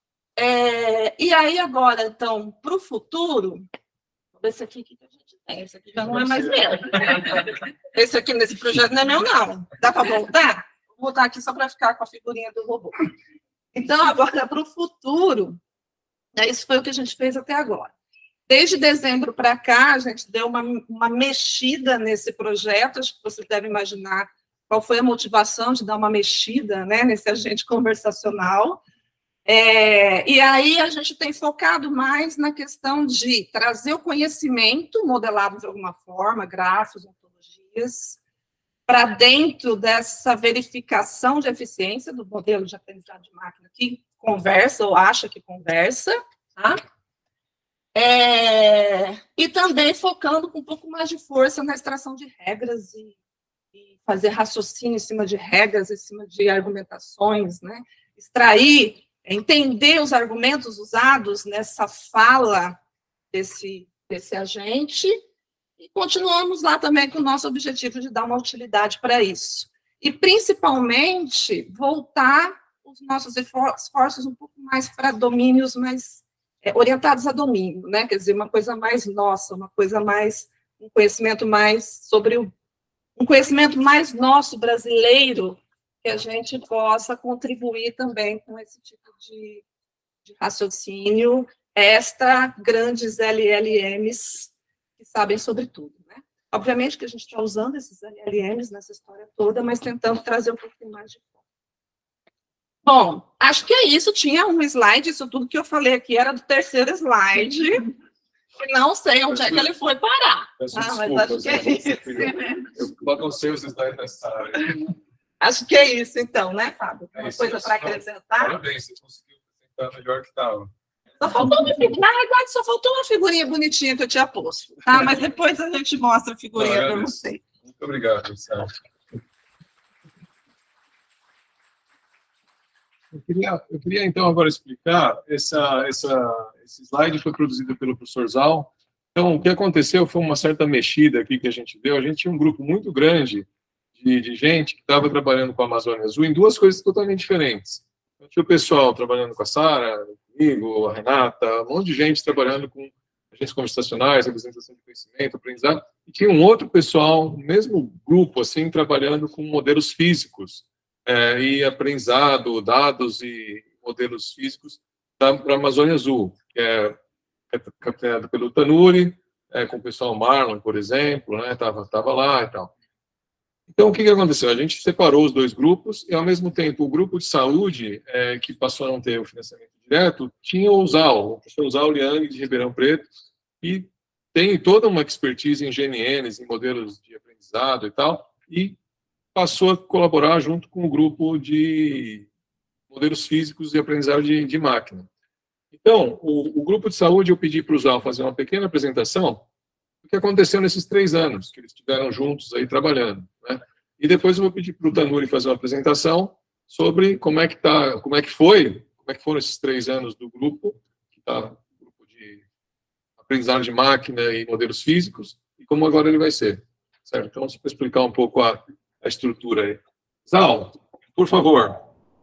É, e aí, agora, então, para o futuro, vou ver esse aqui, o que a gente tem? Esse aqui já não é mais meu. Esse aqui, nesse projeto, não é meu, não. Dá para voltar? Vou voltar aqui só para ficar com a figurinha do robô. Então, agora, para o futuro, né, isso foi o que a gente fez até agora. Desde dezembro para cá, a gente deu uma, uma mexida nesse projeto, acho que você deve imaginar qual foi a motivação de dar uma mexida, né, nesse agente conversacional. É, e aí a gente tem focado mais na questão de trazer o conhecimento modelado de alguma forma, grafos, ontologias, para dentro dessa verificação de eficiência do modelo de aprendizado de máquina que conversa ou acha que conversa, tá? É, e também focando com um pouco mais de força na extração de regras e, e fazer raciocínio em cima de regras, em cima de argumentações, né? Extrair, entender os argumentos usados nessa fala desse, desse agente, e continuamos lá também com o nosso objetivo de dar uma utilidade para isso. E, principalmente, voltar os nossos esforços um pouco mais para domínios mais é, orientados a domínio, né? Quer dizer, uma coisa mais nossa, uma coisa mais, um conhecimento mais sobre o, um conhecimento mais nosso, brasileiro, que a gente possa contribuir também com esse tipo de, de raciocínio, extra grandes L L Ms que sabem sobre tudo, né? Obviamente que a gente está usando esses L L Ms nessa história toda, mas tentando trazer um pouquinho mais de foco. Bom, acho que é isso. Tinha um slide, isso tudo que eu falei aqui era do terceiro slide. Não sei onde é que ele foi parar. Ah, mas acho que é isso. Eu baguncei os slides nessa área. Acho que é isso, então, né, Fábio? Uma é isso, coisa para acrescentar? Parabéns, você conseguiu apresentar melhor que estava. Só faltou uma figurinha. Na verdade, só faltou uma figurinha bonitinha que eu tinha posto. Tá? Mas depois a gente mostra a figurinha para você. Muito obrigado, Sérgio. Eu queria, eu queria, então, agora explicar. Essa, essa, esse slide foi produzido pelo professor Zal. Então, o que aconteceu foi uma certa mexida aqui que a gente deu. A gente tinha um grupo muito grande de, de gente que estava trabalhando com a Amazônia Azul em duas coisas totalmente diferentes. Então, tinha o pessoal trabalhando com a Sara, comigo, a Renata, um monte de gente trabalhando com agentes conversacionais, representação de conhecimento, aprendizado, e tinha um outro pessoal, no mesmo grupo, assim, trabalhando com modelos físicos, é, e aprendizado, dados e modelos físicos para a Amazônia Azul, que é capitaneado pelo Tanuri, é, com o pessoal Marlon, por exemplo, né, tava, tava lá e tal. Então, o que, que aconteceu? A gente separou os dois grupos e, ao mesmo tempo, o grupo de saúde, é, que passou a não ter o financiamento direto, tinha o Zal, o professor Zal Liang, de Ribeirão Preto, e tem toda uma expertise em G N Ns, em modelos de aprendizado e tal, e passou a colaborar junto com o grupo de modelos físicos e aprendizado de, de máquina. Então, o, o grupo de saúde, eu pedi para o Zal fazer uma pequena apresentação do que aconteceu nesses três anos que eles estiveram juntos aí trabalhando, né? E depois eu vou pedir para o Tanuri fazer uma apresentação sobre como é que tá, como é que foi, como é que foram esses três anos do grupo, que está grupo de aprendizado de máquina e modelos físicos, e como agora ele vai ser, certo? Então, você pode explicar um pouco a, a estrutura aí. Zal, por favor.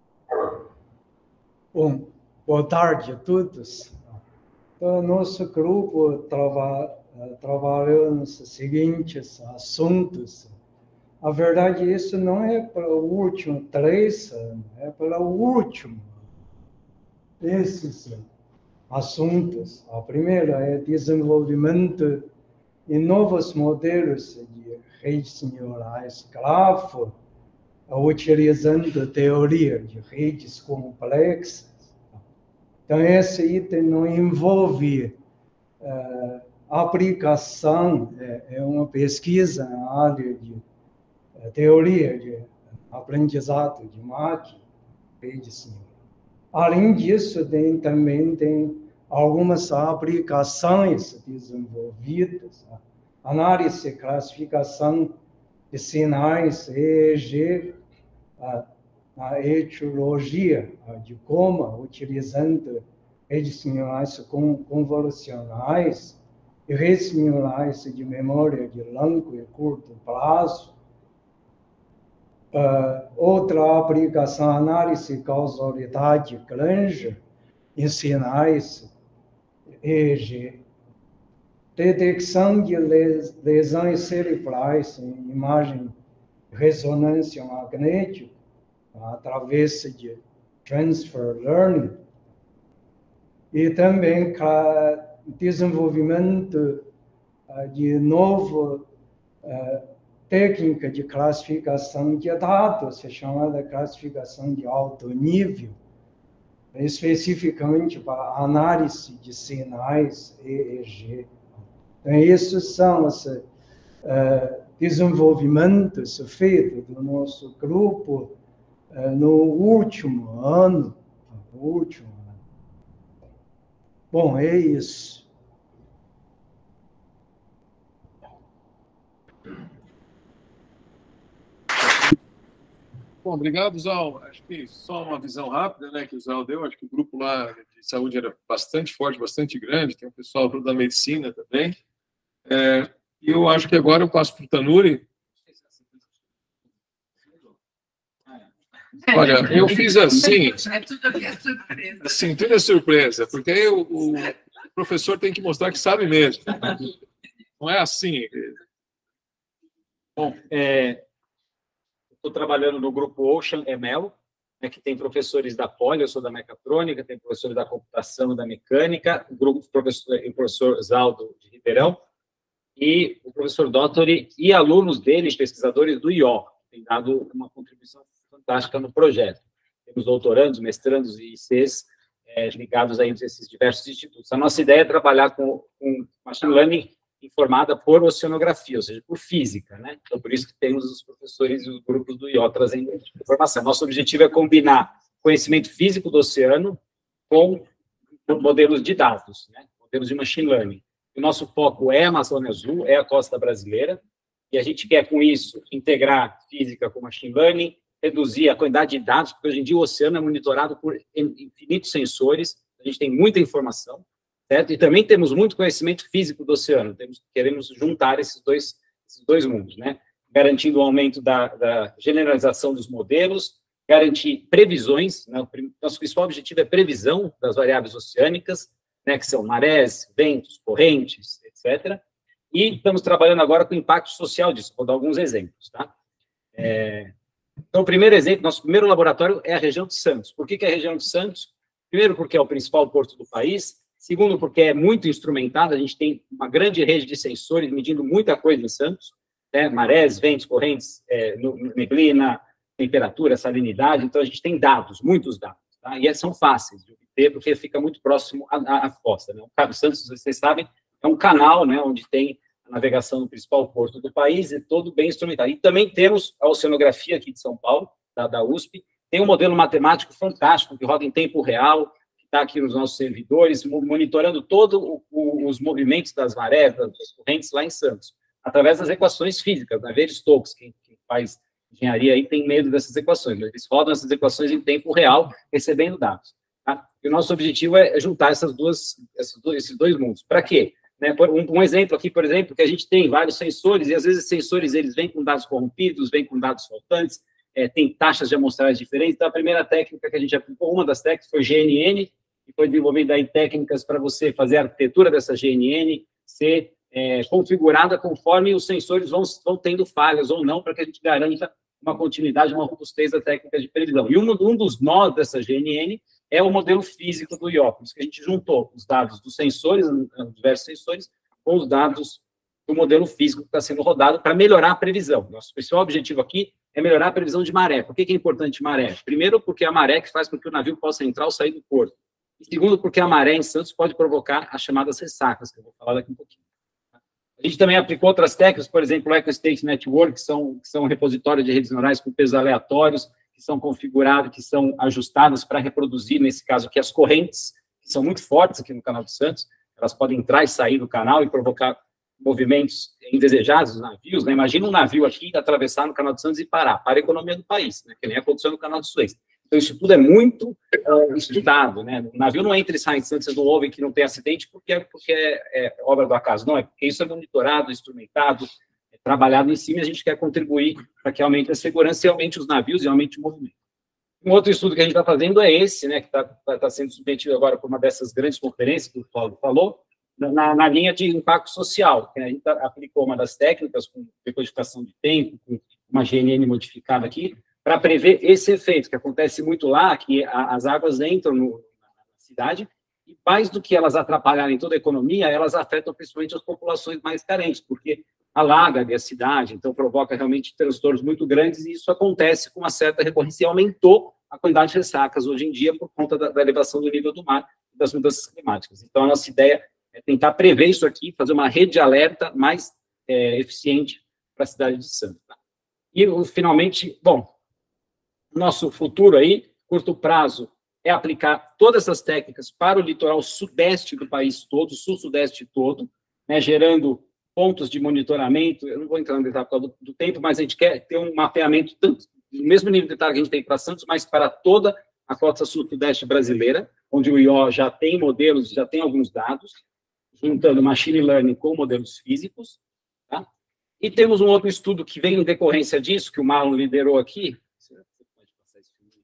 Bom, boa tarde a todos. Então, nosso grupo trava, trabalhou nos seguintes assuntos. A verdade, isso não é para o último três anos, é para o último. Esses assuntos. A primeira é desenvolvimento de novos modelos de redes neurais grafo, utilizando teoria de redes complexas. Então, esse item não envolve uh, aplicação, é, é uma pesquisa na área de uh, teoria de aprendizado de máquina, redes neurais. Além disso, tem, também tem algumas aplicações desenvolvidas, né? Análise e classificação de sinais E E G, a, a etiologia de coma, utilizando redes neurais convolucionais e redes neurais de memória de longo e curto prazo. Uh, outra aplicação, análise de causalidade Granger em sinais E E G. Detecção de les, lesões cerebrais em imagem de ressonância magnética através de transfer learning. E também desenvolvimento uh, de novo uh, técnica de classificação de dados, chamada classificação de alto nível, especificamente para análise de sinais E E G. Então, esses são os uh, desenvolvimentos feitos do nosso grupo uh, no último ano. No último ano. Bom, é isso. Bom, obrigado, Zal. Acho que só uma visão rápida, né, que o Zal deu. Acho que o grupo lá de saúde era bastante forte, bastante grande. Tem o pessoal da medicina também. É, e eu acho que agora eu passo para o Tanuri. Olha, eu fiz assim. É tudo aqui é surpresa. Assim, tudo é surpresa, porque aí o, o professor tem que mostrar que sabe mesmo. Não é assim. Bom, é, estou trabalhando no grupo Ocean M L, né, que tem professores da Poli, eu sou da mecatrônica, tem professores da computação, da mecânica, o grupo professor, o professor Zaldo de Ribeirão, e o professor Dottori e alunos dele, pesquisadores do I O, que tem dado uma contribuição fantástica no projeto. Temos doutorandos, mestrandos e I Cs é, ligados a esses diversos institutos. A nossa ideia é trabalhar com, com machine learning informada por oceanografia, ou seja, por física, né? Então, por isso que temos os professores e os grupos do I O trazendo informação. Nosso objetivo é combinar conhecimento físico do oceano com modelos de dados, né? Modelos de machine learning. O nosso foco é a Amazônia Azul, é a costa brasileira, e a gente quer, com isso, integrar física com machine learning, reduzir a quantidade de dados, porque hoje em dia o oceano é monitorado por infinitos sensores, a gente tem muita informação, certo? E também temos muito conhecimento físico do oceano, temos, queremos juntar esses dois, esses dois mundos, né? Garantindo o aumento da, da generalização dos modelos, garantir previsões, né? O nosso principal objetivo é previsão das variáveis oceânicas, né, que são marés, ventos, correntes, etcétera. E estamos trabalhando agora com o impacto social disso, vou dar alguns exemplos, tá? É, então, o primeiro exemplo, nosso primeiro laboratório é a região de Santos. Por que, que é a região de Santos? Primeiro, porque é o principal porto do país. Segundo, porque é muito instrumentada, a gente tem uma grande rede de sensores medindo muita coisa em Santos, né? Marés, ventos, correntes, é, neblina, temperatura, salinidade. Então, a gente tem dados, muitos dados, tá? E são fáceis de obter, porque fica muito próximo à, à, à costa, né? O Cabo Santos, vocês sabem, é um canal, né, onde tem a navegação no principal porto do país, e todo bem instrumentado. E também temos a oceanografia aqui de São Paulo, da, da U S P, tem um modelo matemático fantástico, que roda em tempo real, que está aqui nos nossos servidores, monitorando todos os movimentos das marés, das correntes lá em Santos, através das equações físicas, né? Weir-Stokes, quem, quem faz engenharia aí tem medo dessas equações, mas eles rodam essas equações em tempo real, recebendo dados. Tá? E o nosso objetivo é juntar essas duas, esses, dois, esses dois mundos. Para quê? Né, um, um exemplo aqui, por exemplo, que a gente tem vários sensores, e às vezes esses sensores eles vêm com dados corrompidos, vêm com dados faltantes, é, tem taxas de amostragem diferentes. Então, a primeira técnica que a gente aplicou, uma das técnicas foi G N N, que foi desenvolvida em técnicas para você fazer a arquitetura dessa G N N ser é, configurada conforme os sensores vão, vão tendo falhas ou não, para que a gente garanta uma continuidade, uma robustez da técnica de previsão. E um, um dos nós dessa G N N é o modelo físico do I O P, que a gente juntou os dados dos sensores, diversos sensores, com os dados do modelo físico que está sendo rodado para melhorar a previsão. Nosso principal objetivo aqui é melhorar a previsão de maré. Por que, que é importante maré? Primeiro, porque é a maré que faz com que o navio possa entrar ou sair do porto. E segundo, porque a maré em Santos pode provocar as chamadas ressacas, que eu vou falar daqui um pouquinho. A gente também aplicou outras técnicas, por exemplo, o EcoState Network, que são, que são repositórios de redes neurais com pesos aleatórios, que são configurados, que são ajustadas para reproduzir, nesse caso aqui, as correntes, que são muito fortes aqui no Canal de Santos, elas podem entrar e sair do canal e provocar movimentos indesejados dos navios, né? Imagina um navio aqui atravessar no Canal de Santos e parar, para a economia do país, né? Que nem aconteceu no Canal de Suez. Então, isso tudo é muito uh, estudado, né? O navio não entra e sai de Santos, vocês não ouvem que não tem acidente porque é, porque é, é obra do acaso, não, é porque isso é monitorado, instrumentado, é trabalhado em cima, e a gente quer contribuir para que aumente a segurança e aumente os navios e aumente o movimento. Um outro estudo que a gente está fazendo é esse, né, que está tá, tá sendo submetido agora por uma dessas grandes conferências que o Paulo falou, na, na linha de impacto social, que a gente aplicou uma das técnicas com decodificação de tempo, com uma G N N modificada aqui, para prever esse efeito, que acontece muito lá, que a, as águas entram no, na cidade, e mais do que elas atrapalharem toda a economia, elas afetam principalmente as populações mais carentes, porque alaga a cidade, então provoca realmente transtornos muito grandes, e isso acontece com uma certa recorrência, e aumentou a quantidade de ressacas hoje em dia por conta da, da elevação do nível do mar e das mudanças climáticas. Então, a nossa ideia é tentar prever isso aqui, fazer uma rede de alerta mais é, eficiente para a cidade de Santos. Tá? E, finalmente, bom, nosso futuro aí, curto prazo, é aplicar todas essas técnicas para o litoral sudeste do país todo, sul-sudeste todo, né, gerando pontos de monitoramento. Eu não vou entrar no detalhe por causa do, do tempo, mas a gente quer ter um mapeamento tanto do mesmo nível de detalhe que a gente tem para Santos, mas para toda a costa sul-sudeste brasileira, onde o I O já tem modelos, já tem alguns dados, juntando machine learning com modelos físicos, tá? E temos um outro estudo que vem em decorrência disso, que o Marlon liderou aqui. Você pode passar esse filme?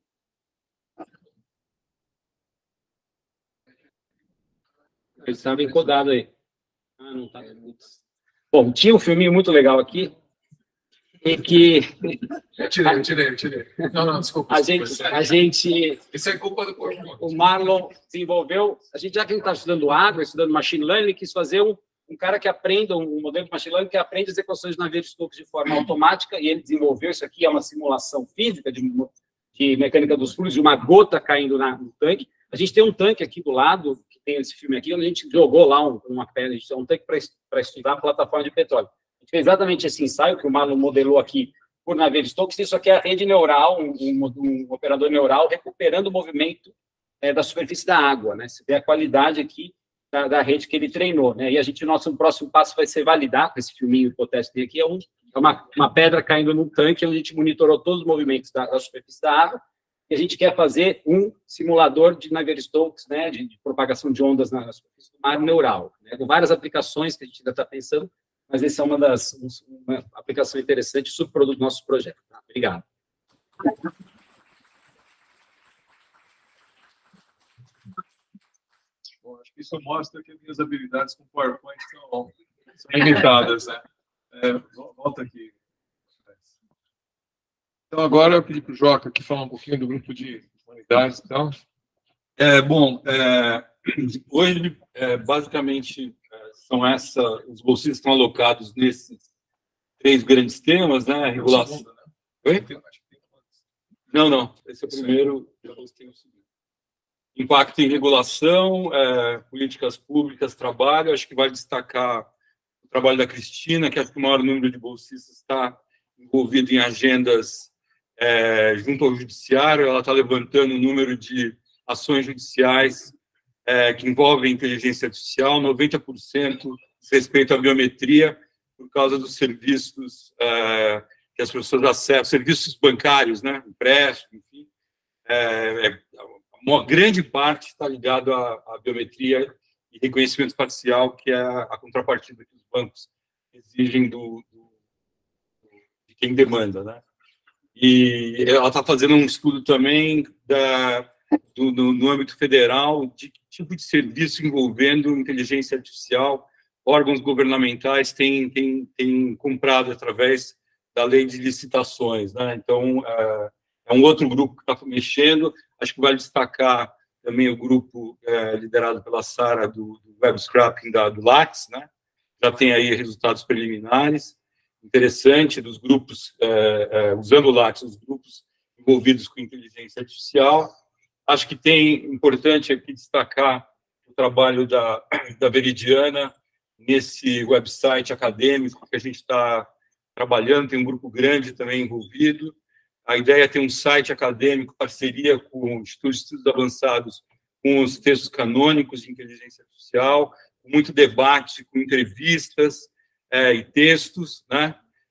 Ele estava encodado aí. Ah, não está. Bom, tinha um filminho muito legal aqui, em que... Eu tirei, eu tirei, eu tirei. Não, não, desculpa. A gente... A gente Isso é culpa do corpo. O Marlon desenvolveu... A gente, já que a gente está estudando água, estudando machine learning, quis fazer um, um cara que aprenda, um modelo de machine learning que aprende as equações de Navier-Stokes de forma automática, e ele desenvolveu isso aqui, é uma simulação física de, de mecânica dos fluidos, de uma gota caindo na, no tanque. A gente tem um tanque aqui do lado, que tem esse filme aqui, onde a gente jogou lá um, uma pedra, a gente tem um tanque para estudar a plataforma de petróleo. A gente fez exatamente esse ensaio que o Marlon modelou aqui por Navier-Stokes. Isso aqui é a rede neural, um, um, um operador neural recuperando o movimento é, da superfície da água, né? Você vê a qualidade aqui da, da rede que ele treinou, né? E a gente, nosso próximo passo vai ser validar, com esse filminho hipotético que tem aqui, é, um, é uma, uma pedra caindo num tanque, onde a gente monitorou todos os movimentos da, da superfície da água, e a gente quer fazer um simulador de Navier-Stokes, né, de, de propagação de ondas na superfície do mar neural, né, com várias aplicações que a gente ainda está pensando, mas essa é uma das uma aplicação interessante, subproduto do nosso projeto. Tá? Obrigado. Bom, acho que isso mostra que as minhas habilidades com PowerPoint são, são limitadas, né? É, volta aqui. Então, agora eu pedi para o Joca aqui falar um pouquinho do grupo de humanidades. Então. É, bom, é, hoje, é, basicamente, é, são essa, os bolsistas estão alocados nesses três grandes temas, né? Regulação. Segundo, né? Oi? Não, não. Esse é o primeiro, depois tem o segundo. Impacto em regulação, é, políticas públicas, trabalho. Acho que vai destacar o trabalho da Cristina, que acho que o maior número de bolsistas está envolvido em agendas é, junto ao judiciário. Ela está levantando o número de ações judiciais é, que envolvem inteligência artificial, noventa por cento respeito à biometria, por causa dos serviços é, que as pessoas acessam, serviços bancários, né, empréstimo, enfim. É, é, uma grande parte está ligado à, à biometria e reconhecimento facial, que é a, a contrapartida que os bancos exigem do, do, de quem demanda, né? E ela está fazendo um estudo também da, do, no, no âmbito federal de que tipo de serviço envolvendo inteligência artificial órgãos governamentais têm, têm, têm comprado através da lei de licitações, né? Então, é, é um outro grupo que está mexendo. Acho que vale destacar também o grupo é, liderado pela Sara do, do web scrapping da, do Lattes, né? Já tem aí resultados preliminares. Interessante dos grupos, é, é, usando o Lattes, os grupos envolvidos com inteligência artificial. Acho que tem, importante aqui destacar o trabalho da, da Veridiana nesse website acadêmico que a gente está trabalhando, tem um grupo grande também envolvido. A ideia é ter um site acadêmico, parceria com o Instituto de Estudos Avançados, com os textos canônicos de inteligência artificial, com muito debate, com entrevistas é, e textos, né?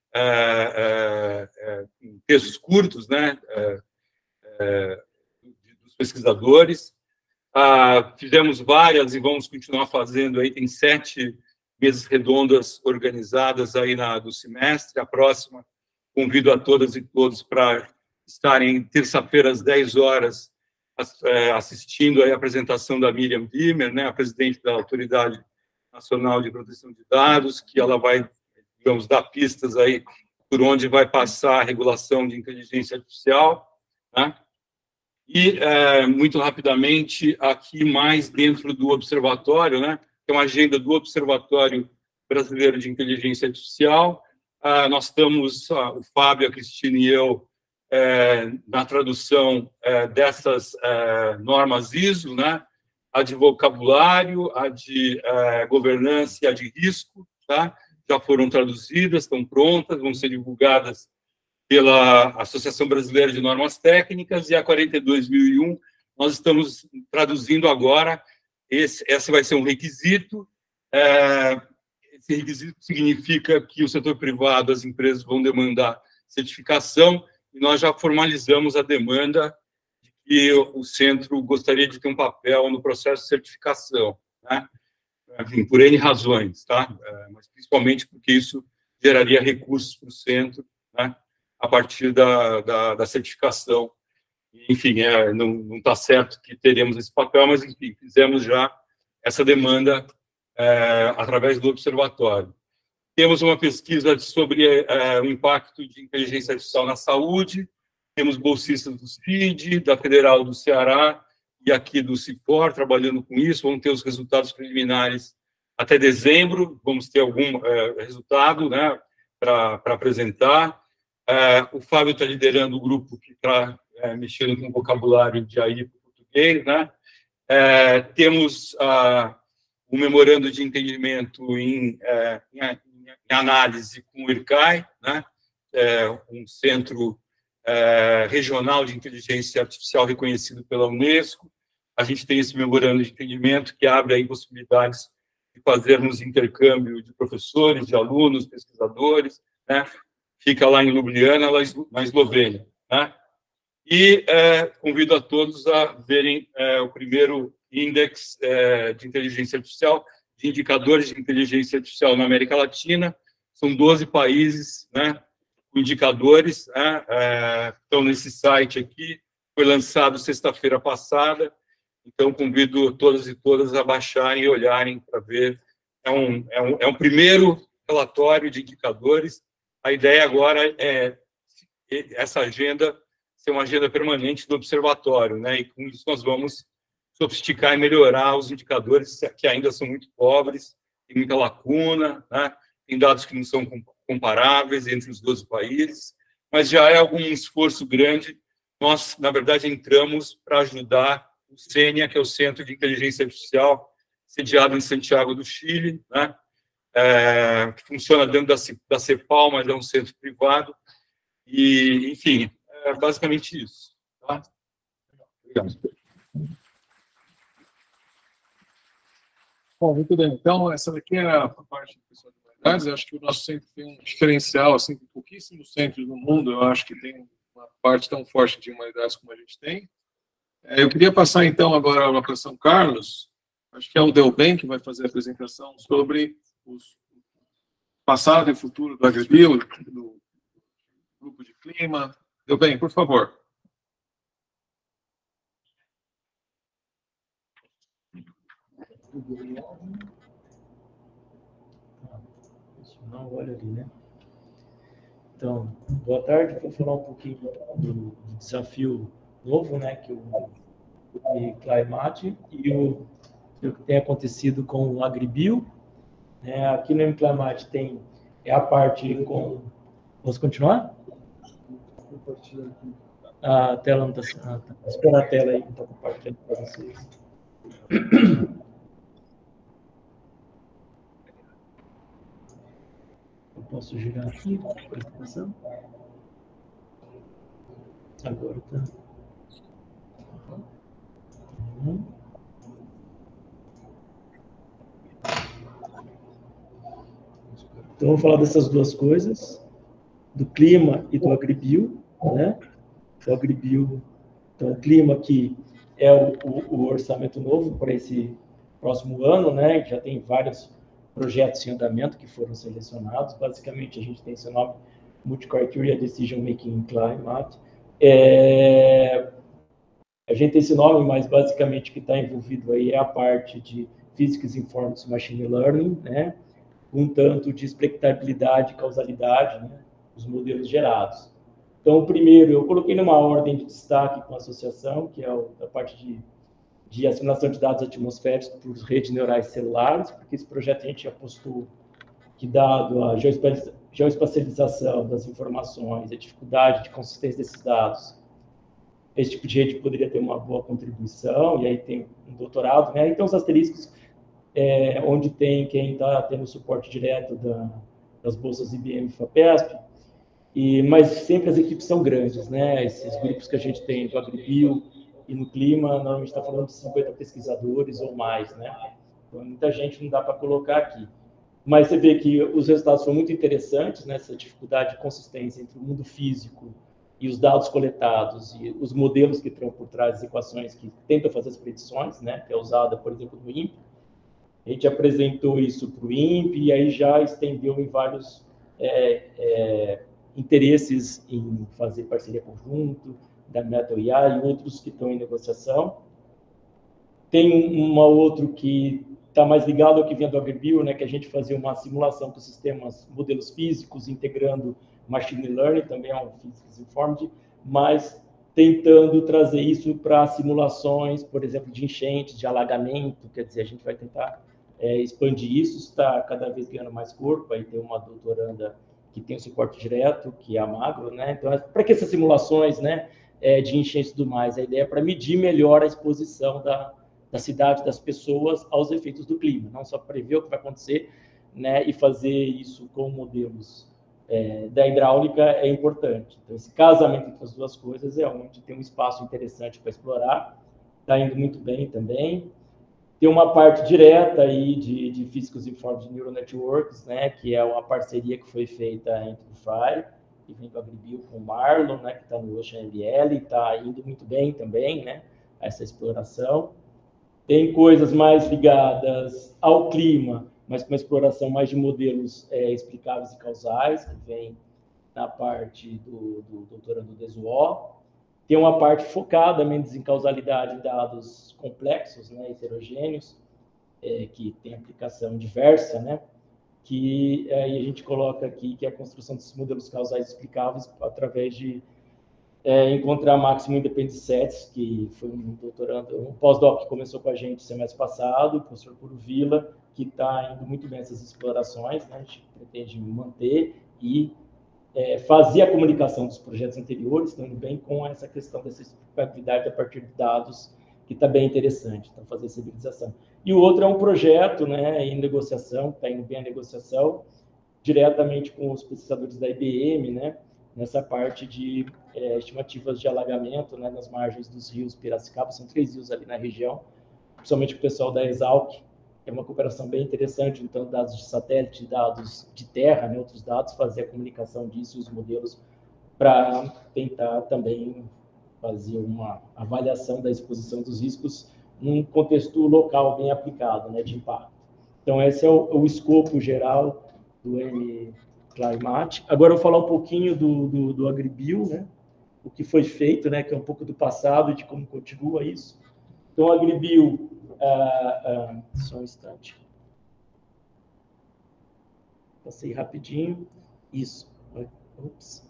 É, é, é, textos curtos, né? É, é, dos pesquisadores. Ah, fizemos várias e vamos continuar fazendo aí, tem sete mesas redondas organizadas aí na, do semestre. A próxima, convido a todas e todos para estarem terça-feira às dez horas assistindo aí a apresentação da Miriam Wimmer, né, a presidente da Autoridade Nacional de Proteção de Dados, que ela vai, digamos, dar pistas aí por onde vai passar a regulação de inteligência artificial, né? E, é, muito rapidamente, aqui mais dentro do observatório, né, que é uma agenda do Observatório Brasileiro de Inteligência Artificial. Ah, nós estamos, ah, o Fábio, a Cristina e eu, é, na tradução é, dessas é, normas I S O, né, a de vocabulário, a de é, governança e a de risco, tá? Já foram traduzidas, estão prontas, vão ser divulgadas pela Associação Brasileira de Normas Técnicas, e a quarenta e dois mil e um nós estamos traduzindo agora. Esse, esse vai ser um requisito. É, esse requisito significa que o setor privado, as empresas vão demandar certificação, e nós já formalizamos a demanda de que o centro gostaria de ter um papel no processo de certificação, né? Enfim, por N razões, tá? Mas principalmente porque isso geraria recursos para o centro, né? A partir da, da, da certificação. Enfim, é, não está certo que teremos esse papel, mas, enfim, fizemos já essa demanda é, através do observatório. Temos uma pesquisa sobre é, o impacto de inteligência artificial na saúde, temos bolsistas do C I D, da Federal do Ceará e aqui do CIFOR trabalhando com isso, vamos ter os resultados preliminares até dezembro, vamos ter algum é, resultado, né, para apresentar. É, o Fábio está liderando o grupo que está é, mexendo com o vocabulário de A I para o português, né? É, temos ah, o memorando de entendimento em, é, em, em análise com o IRCAI, né? É, um centro é, regional de inteligência artificial reconhecido pela Unesco. A gente tem esse memorando de entendimento que abre aí possibilidades de fazermos intercâmbio de professores, de alunos, pesquisadores, né? Fica lá em Ljubljana, lá na Eslovênia, né? E é, convido a todos a verem é, o primeiro índice é, de inteligência artificial, de indicadores de inteligência artificial na América Latina. São doze países, né, com indicadores, né, é, estão nesse site aqui, foi lançado sexta-feira passada, então convido todos e todas a baixarem e olharem para ver. É um, é, um, é um primeiro relatório de indicadores. A ideia agora é essa agenda ser uma agenda permanente do observatório, né? E com isso nós vamos sofisticar e melhorar os indicadores que ainda são muito pobres, tem muita lacuna, né? Tem dados que não são comparáveis entre os doze países, mas já é algum esforço grande. Nós, na verdade, entramos para ajudar o CENIA, que é o Centro de Inteligência Artificial, sediado em Santiago do Chile, né? É, que funciona dentro da, da CEPAL, mas é um centro privado. E, enfim, é basicamente isso. Tá? Obrigado. Bom, muito bem. Então, essa daqui é a parte do pessoal de humanidades. Eu acho que o nosso centro tem um diferencial, assim, com pouquíssimos centros no mundo. Eu acho que tem uma parte tão forte de humanidades como a gente tem. É, eu queria passar, então, agora para São Carlos. Acho que é o Delben que vai fazer a apresentação sobre o passado e futuro do AgriBio, do grupo de clima. Delben, por favor. Não, olha ali, né? Então, boa tarde. Vou falar um pouquinho do desafio novo, né? Que o Climate e o, o que tem acontecido com o AgriBio. É, aqui no Climate tem é a parte com. Vamos continuar? A tela não está. Ah, tá. Espera a tela aí, que está compartilhando para vocês. Eu posso girar aqui a apresentação? Agora tá. Uhum. Então, vamos falar dessas duas coisas, do clima e do AgriBio, né? O AgriBio, então, o clima que é o, o, o orçamento novo para esse próximo ano, né? Já tem vários projetos em andamento que foram selecionados. Basicamente, a gente tem esse nome, Multi-Criteria Decision Making in Climate. É, a gente tem esse nome, mas basicamente o que está envolvido aí é a parte de Physics Informed Machine Learning, né? Um tanto de expectabilidade e causalidade, né? Os modelos gerados. Então, o primeiro, eu coloquei numa ordem de destaque com a associação, que é a parte de, de assimilação de dados atmosféricos por redes neurais celulares, porque esse projeto a gente apostou que, dado a geoespacialização das informações, a dificuldade de consistência desses dados, esse tipo de rede poderia ter uma boa contribuição, e aí tem um doutorado, né? Então, os asteriscos, é, onde tem quem está tendo suporte direto da, das bolsas I B M e FAPESP, e, mas sempre as equipes são grandes, né? Esses grupos que a gente tem do AgriBio e no clima, normalmente está falando de cinquenta pesquisadores ou mais, né? Então, muita gente não dá para colocar aqui. Mas você vê que os resultados foram muito interessantes, nessa, né? Dificuldade de consistência entre o mundo físico e os dados coletados e os modelos que estão por trás das equações que tentam fazer as predições, né, que é usada, por exemplo, no I N P E. A gente apresentou isso para o I N P E e aí já estendeu em vários é, é, interesses em fazer parceria conjunto, da Metal I A e outros que estão em negociação. Tem um outro que está mais ligado ao que vem do AgriBio, né, que a gente fazia uma simulação com sistemas, modelos físicos, integrando Machine Learning, também é um Physics Informed, mas tentando trazer isso para simulações, por exemplo, de enchentes, de alagamento, quer dizer, a gente vai tentar é, expandir isso, está cada vez ganhando mais corpo, aí tem uma doutoranda que tem o suporte direto, que é a Magro, né? Então, para que essas simulações, né, é, de enchentes e tudo mais? A ideia é para medir melhor a exposição da, da cidade, das pessoas aos efeitos do clima, não só prever o que vai acontecer, né, e fazer isso com modelos é, da hidráulica é importante. Então, esse casamento entre as duas coisas é onde tem um espaço interessante para explorar, está indo muito bem também. Tem uma parte direta aí de, de Physics Informed Neural Networks, né, que é uma parceria que foi feita entre o F R I, que vem do AgriBio com o Marlon, né, que está no Ocean M L, e está indo muito bem também, né, essa exploração. Tem coisas mais ligadas ao clima, mas com uma exploração mais de modelos é, explicáveis e causais, que vem na parte do, do doutorando Desuó. Tem uma parte focada menos em causalidade em dados complexos, né, heterogêneos, é, que tem aplicação diversa, né, que aí a gente coloca aqui que é a construção desses modelos causais explicáveis através de é, encontrar máximo independent sets, que foi um doutorando, um pós-doc que começou com a gente semestre passado, o professor Puro Vila, que está indo muito bem essas explorações, né, a gente pretende manter e É, fazer a comunicação dos projetos anteriores, estão indo bem com essa questão dessa explicabilidade a partir de dados, que está bem interessante, então fazer civilização. E o outro é um projeto, né, em negociação, está indo bem a negociação, diretamente com os pesquisadores da I B M, né, nessa parte de é, estimativas de alagamento, né, nas margens dos rios Piracicaba, são três rios ali na região, principalmente o pessoal da Exalc, é uma cooperação bem interessante, então, dados de satélite, dados de terra, né, outros dados, fazer a comunicação disso e os modelos para tentar também fazer uma avaliação da exposição dos riscos num contexto local bem aplicado, né, de impacto. Então, esse é o, o escopo geral do M-Climate. Agora, eu vou falar um pouquinho do, do, do AgriBio, né, o que foi feito, né, que é um pouco do passado e de como continua isso. Então, o AgriBio... Uh, uh, só um instante. Passei rapidinho. Isso. Ups.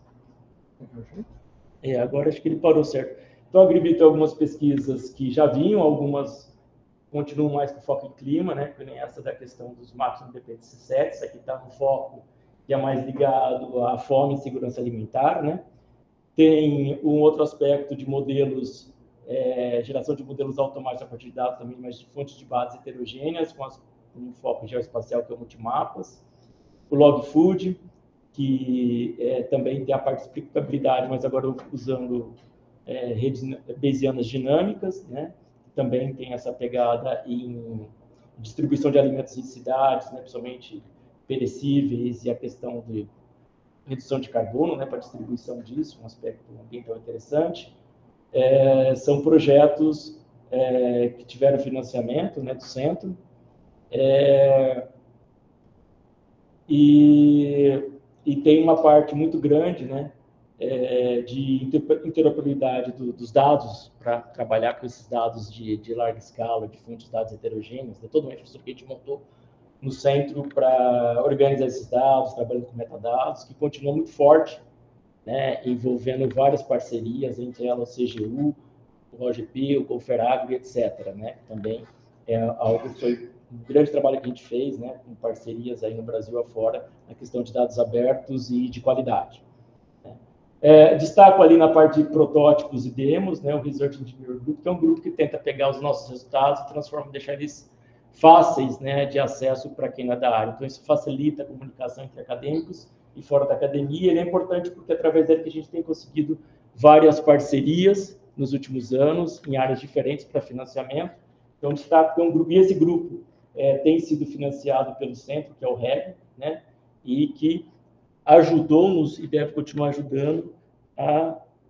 É, agora acho que ele parou certo. Então, a AgriBio tem algumas pesquisas que já vinham, algumas continuam mais com foco em clima, né? Que nem essa da questão dos máximos independentes sets, aqui está no foco que é mais ligado à fome e segurança alimentar, né? Tem um outro aspecto de modelos É, geração de modelos automáticos a partir de dados também, mas de fontes de bases heterogêneas, com, as, com um foco geoespacial, que é o Multimapas. O LogFood, que é, também tem a parte de explicabilidade, mas agora usando é, redes bayesianas dinâmicas, né? Também tem essa pegada em distribuição de alimentos em cidades, né? Principalmente perecíveis, e a questão de redução de carbono, né? Para distribuição disso, um aspecto ambiental interessante. É, são projetos é, que tiveram financiamento, né, do centro, é, e, e tem uma parte muito grande, né, é, de interoperabilidade do, dos dados, para trabalhar com esses dados de, de larga escala, de fontes de dados heterogêneas, né, toda uma infraestrutura que a gente montou no centro para organizar esses dados, trabalhando com metadados, que continua muito forte, né, envolvendo várias parcerias, entre elas o C G U, o R O G P, o Golferagro, etcétera. Né? Também é algo que foi um grande trabalho que a gente fez, né, com parcerias aí no Brasil afora, na questão de dados abertos e de qualidade. Né? É, destaco ali na parte de protótipos e demos, né, o Research Engineer Group, que é um grupo que tenta pegar os nossos resultados e transformar, deixar eles fáceis, né, de acesso para quem é da área. Então, isso facilita a comunicação entre acadêmicos e fora da academia. Ele é importante porque, através dele, que a gente tem conseguido várias parcerias nos últimos anos, em áreas diferentes para financiamento. Então, destaco que é um grupo, e esse grupo é, tem sido financiado pelo centro, que é o R E G, né, e que ajudou-nos e deve continuar ajudando a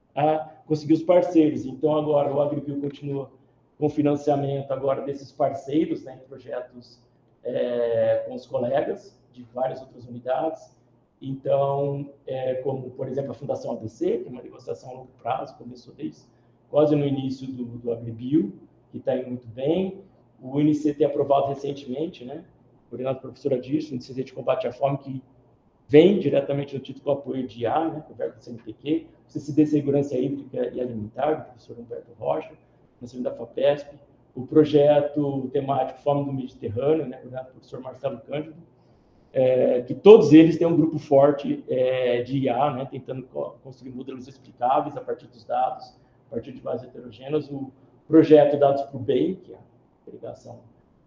a conseguir os parceiros. Então, agora o AgriBio continua com financiamento agora desses parceiros, né, em projetos é, com os colegas de várias outras unidades. Então, é, como, por exemplo, a Fundação A B C, que é uma negociação a longo prazo, começou desde quase no início do, do AgriBio, que está indo muito bem. O I N C T aprovado recentemente, né, coordenado pela professora Dirce, o I N C T de combate à fome, que vem diretamente no título do apoio de I A, né, o verbo do C N P Q, o C C D Segurança Hídrica e Alimentar, do professor Humberto Rocha, no da FAPESP, o projeto temático Fome do Mediterrâneo, né, coordenado pelo professor Marcelo Cândido, é, que todos eles têm um grupo forte é, de I A, né, tentando co construir modelos explicáveis a partir dos dados, a partir de bases heterogêneas. O projeto Dados para o Bem, que é a agregação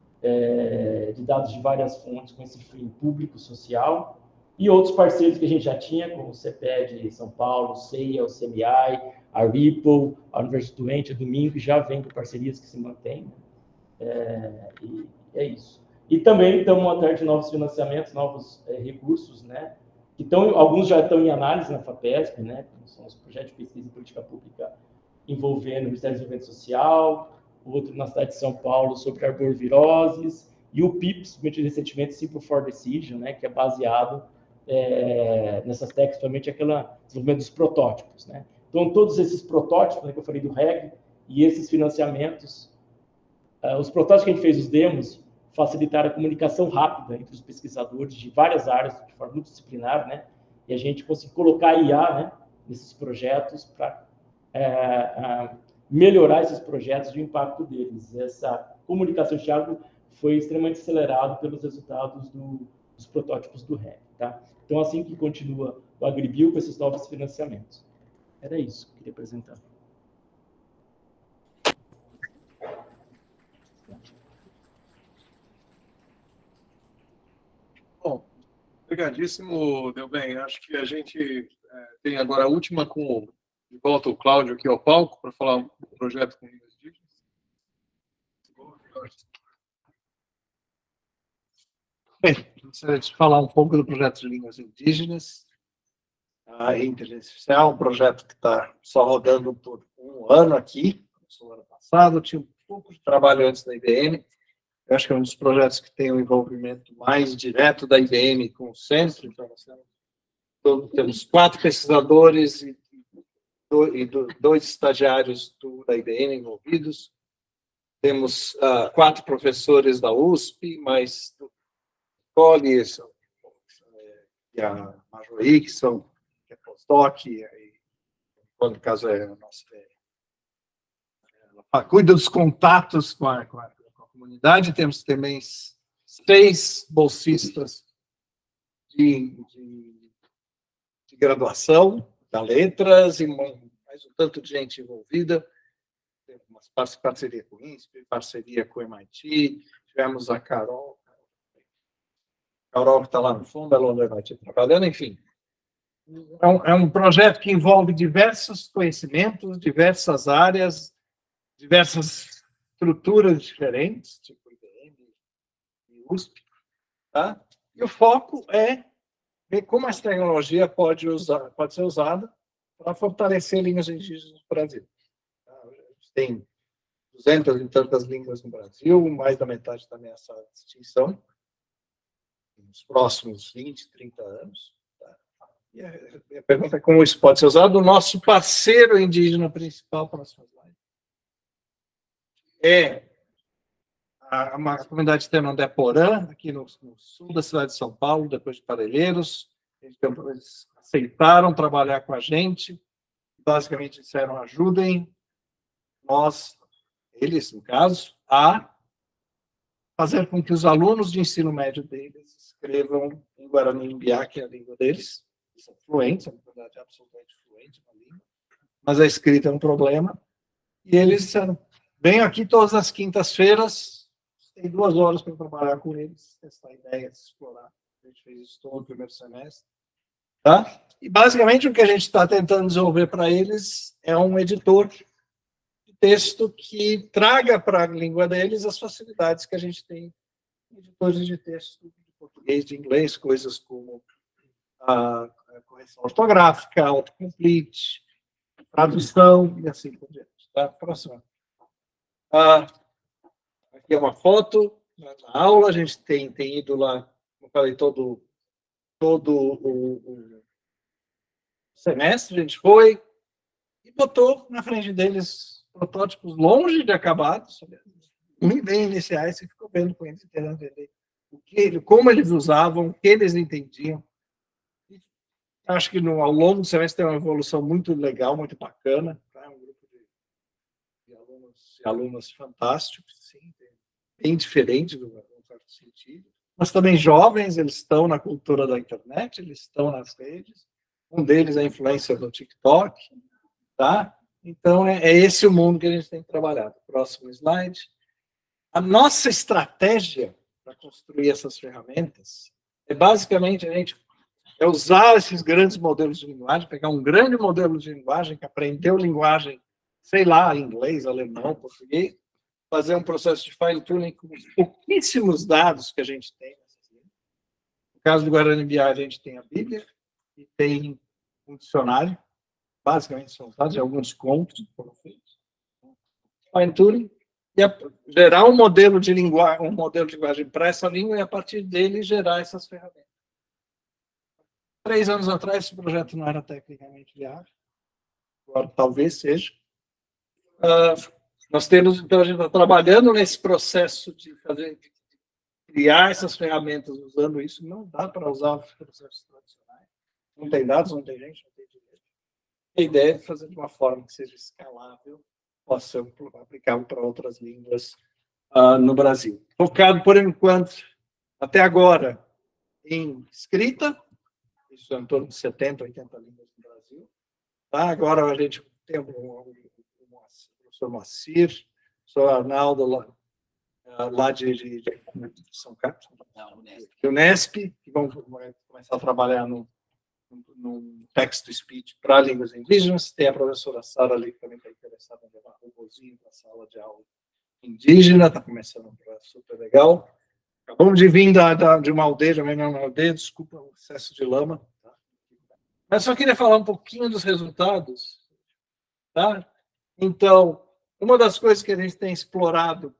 é, de dados de várias fontes com esse fim público, social, e outros parceiros que a gente já tinha, como o CEPED de São Paulo, o CEIA, o C M I, a Ripple, a Universidade Doente, a Domingo, já vem com parcerias que se mantêm. Né? É, e é isso. E também estamos atrás de novos financiamentos, novos é, recursos, né? Que tão, alguns já estão em análise na FAPESP, né? São os projetos de pesquisa e política pública envolvendo o Ministério do Desenvolvimento Social, outro na cidade de São Paulo sobre arboviroses, e o P I P, submetido recentemente, Simple for Decision, né? Que é baseado é, nessas técnicas, principalmente aquele desenvolvimento dos protótipos, né? Então, todos esses protótipos, né, que eu falei do R E G, e esses financiamentos, uh, os protótipos que a gente fez, os demos, facilitaram a comunicação rápida entre os pesquisadores de várias áreas, de forma multidisciplinar, né? E a gente conseguiu colocar I A, né, nesses projetos para uh, uh, melhorar esses projetos e o impacto deles. Essa comunicação, Thiago, foi extremamente acelerada pelos resultados do, dos protótipos do R E G, tá? Então, assim que continua o AgriBio com esses novos financiamentos. Era isso que eu queria apresentar. Bom, obrigadíssimo, Delben. Acho que a gente é, tem agora a última com de volta o Cláudio aqui ao palco para falar um projeto com línguas indígenas. Bem, gostaria de falar um pouco do projeto de línguas indígenas. A inteligência artificial, um projeto que está só rodando por um ano aqui. Começou ano passado, tinha um pouco de trabalho antes da I B M. Eu acho que é um dos projetos que tem o um envolvimento mais direto da I B M com o centro. Então, nós temos quatro pesquisadores e dois estagiários do, da I B M envolvidos. Temos uh, quatro professores da U S P, mais do Cole e a Majoí, que são que é postdoc, e, e, no caso é a nossa... É, ela cuida dos contatos com a, com a, com a comunidade. Temos também seis bolsistas de, de, de graduação, da letras, e mais um tanto de gente envolvida. Temos parceria com o I N S P, parceria com o M I T, tivemos a Carol, Carol que está lá no fundo, ela no M I T trabalhando, enfim. É um, é um projeto que envolve diversos conhecimentos, diversas áreas, diversas estruturas diferentes, tipo I B M e U S P, tá? E o foco é ver como essa tecnologia pode, usar, pode ser usada para fortalecer línguas indígenas no Brasil. A gente tem duzentas e tantas línguas no Brasil, mais da metade está ameaçada de extinção nos próximos vinte, trinta anos. Tá? E a, a pergunta é como isso pode ser usado. O nosso parceiro indígena principal para as lives é a, a comunidade Temandé-Porã, aqui no, no sul da cidade de São Paulo, depois de Parelheiros. Eles aceitaram trabalhar com a gente, basicamente disseram, ajudem nós, eles, no caso, a fazer com que os alunos de ensino médio deles escrevam em Guarani-Mbiá, que é a língua deles. Eles são fluentes, na verdade, absolutamente fluentes na língua, mas a escrita é um problema. E eles disseram, venham aqui todas as quintas-feiras, tem duas horas para trabalhar com eles, testar ideias, explorar. A gente fez isso todo no primeiro semestre. Tá? E, basicamente, o que a gente está tentando desenvolver para eles é um editor de texto que traga para a língua deles as facilidades que a gente tem em editores de texto de português, de inglês, coisas como a correção ortográfica, autocomplete, tradução e assim por diante. Tá? Próxima. Ah, aqui é uma foto. Na aula, a gente tem, tem ido lá, como eu falei, todo, todo o, o semestre, a gente foi e botou na frente deles protótipos longe de acabados, muito bem iniciais, e ficou vendo com eles, tentando entender o que, como eles usavam, o que eles entendiam. Acho que no, ao longo do semestre tem uma evolução muito legal, muito bacana. Tá? Um grupo de, de alunos e alunas fantásticos, sim, bem diferente do certo sentido. Mas também jovens, eles estão na cultura da internet, eles estão nas redes. Um deles é influencer do TikTok. Tá? Então, é, é esse o mundo que a gente tem trabalhado. Próximo slide. A nossa estratégia para construir essas ferramentas é basicamente a gente é usar esses grandes modelos de linguagem, pegar um grande modelo de linguagem que aprendeu linguagem, sei lá, inglês, alemão, português, fazer um processo de fine-tuning com os pouquíssimos dados que a gente tem. No caso do Guarani B I, a gente tem a Bíblia e tem um dicionário, basicamente são dados de alguns contos que foram feitos. Fine-tuning e a, gerar um modelo de linguagem, um modelo de linguagem para essa língua e a partir dele gerar essas ferramentas. Três anos atrás, esse projeto não era tecnicamente viável. Agora, talvez seja. Uh, nós temos, então, a gente está trabalhando nesse processo de fazer, de criar essas ferramentas usando isso. Não dá para usar os processos tradicionais. Não tem dados, não tem gente, não tem direito. A ideia é fazer de uma forma que seja escalável, possa ser aplicável para outras línguas uh, no Brasil. Focado, por enquanto, até agora, em escrita. Isso é em torno de setenta, oitenta línguas no Brasil. Tá? Agora a gente tem o, o, o professor Moacir, o professor Arnaldo, lá, lá de, de, de São Carlos, de Unesp, que vão começar a trabalhar no, no, no text-to-speech para línguas indígenas. Tem a professora Sara ali, que também está interessada em levar robôzinho para a sala de aula indígena, está começando um projeto super legal. Acabamos de vir da, da, de uma aldeia, de uma mesma aldeia, desculpa o excesso de lama. Tá? Mas só queria falar um pouquinho dos resultados. Tá? Então, uma das coisas que a gente tem explorado,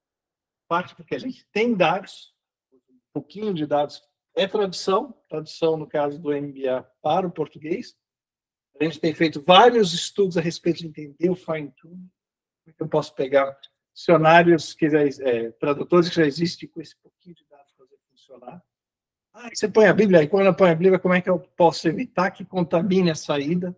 parte porque a gente tem dados, um pouquinho de dados, é tradução, tradução no caso do M B A para o português. A gente tem feito vários estudos a respeito de entender o fine-tuning. Eu posso pegar dicionários, que já, é, tradutores que já existem com esse pouquinho de dados para fazer funcionar. Ah, você põe a Bíblia, e quando eu ponho a Bíblia, como é que eu posso evitar que contamine a saída?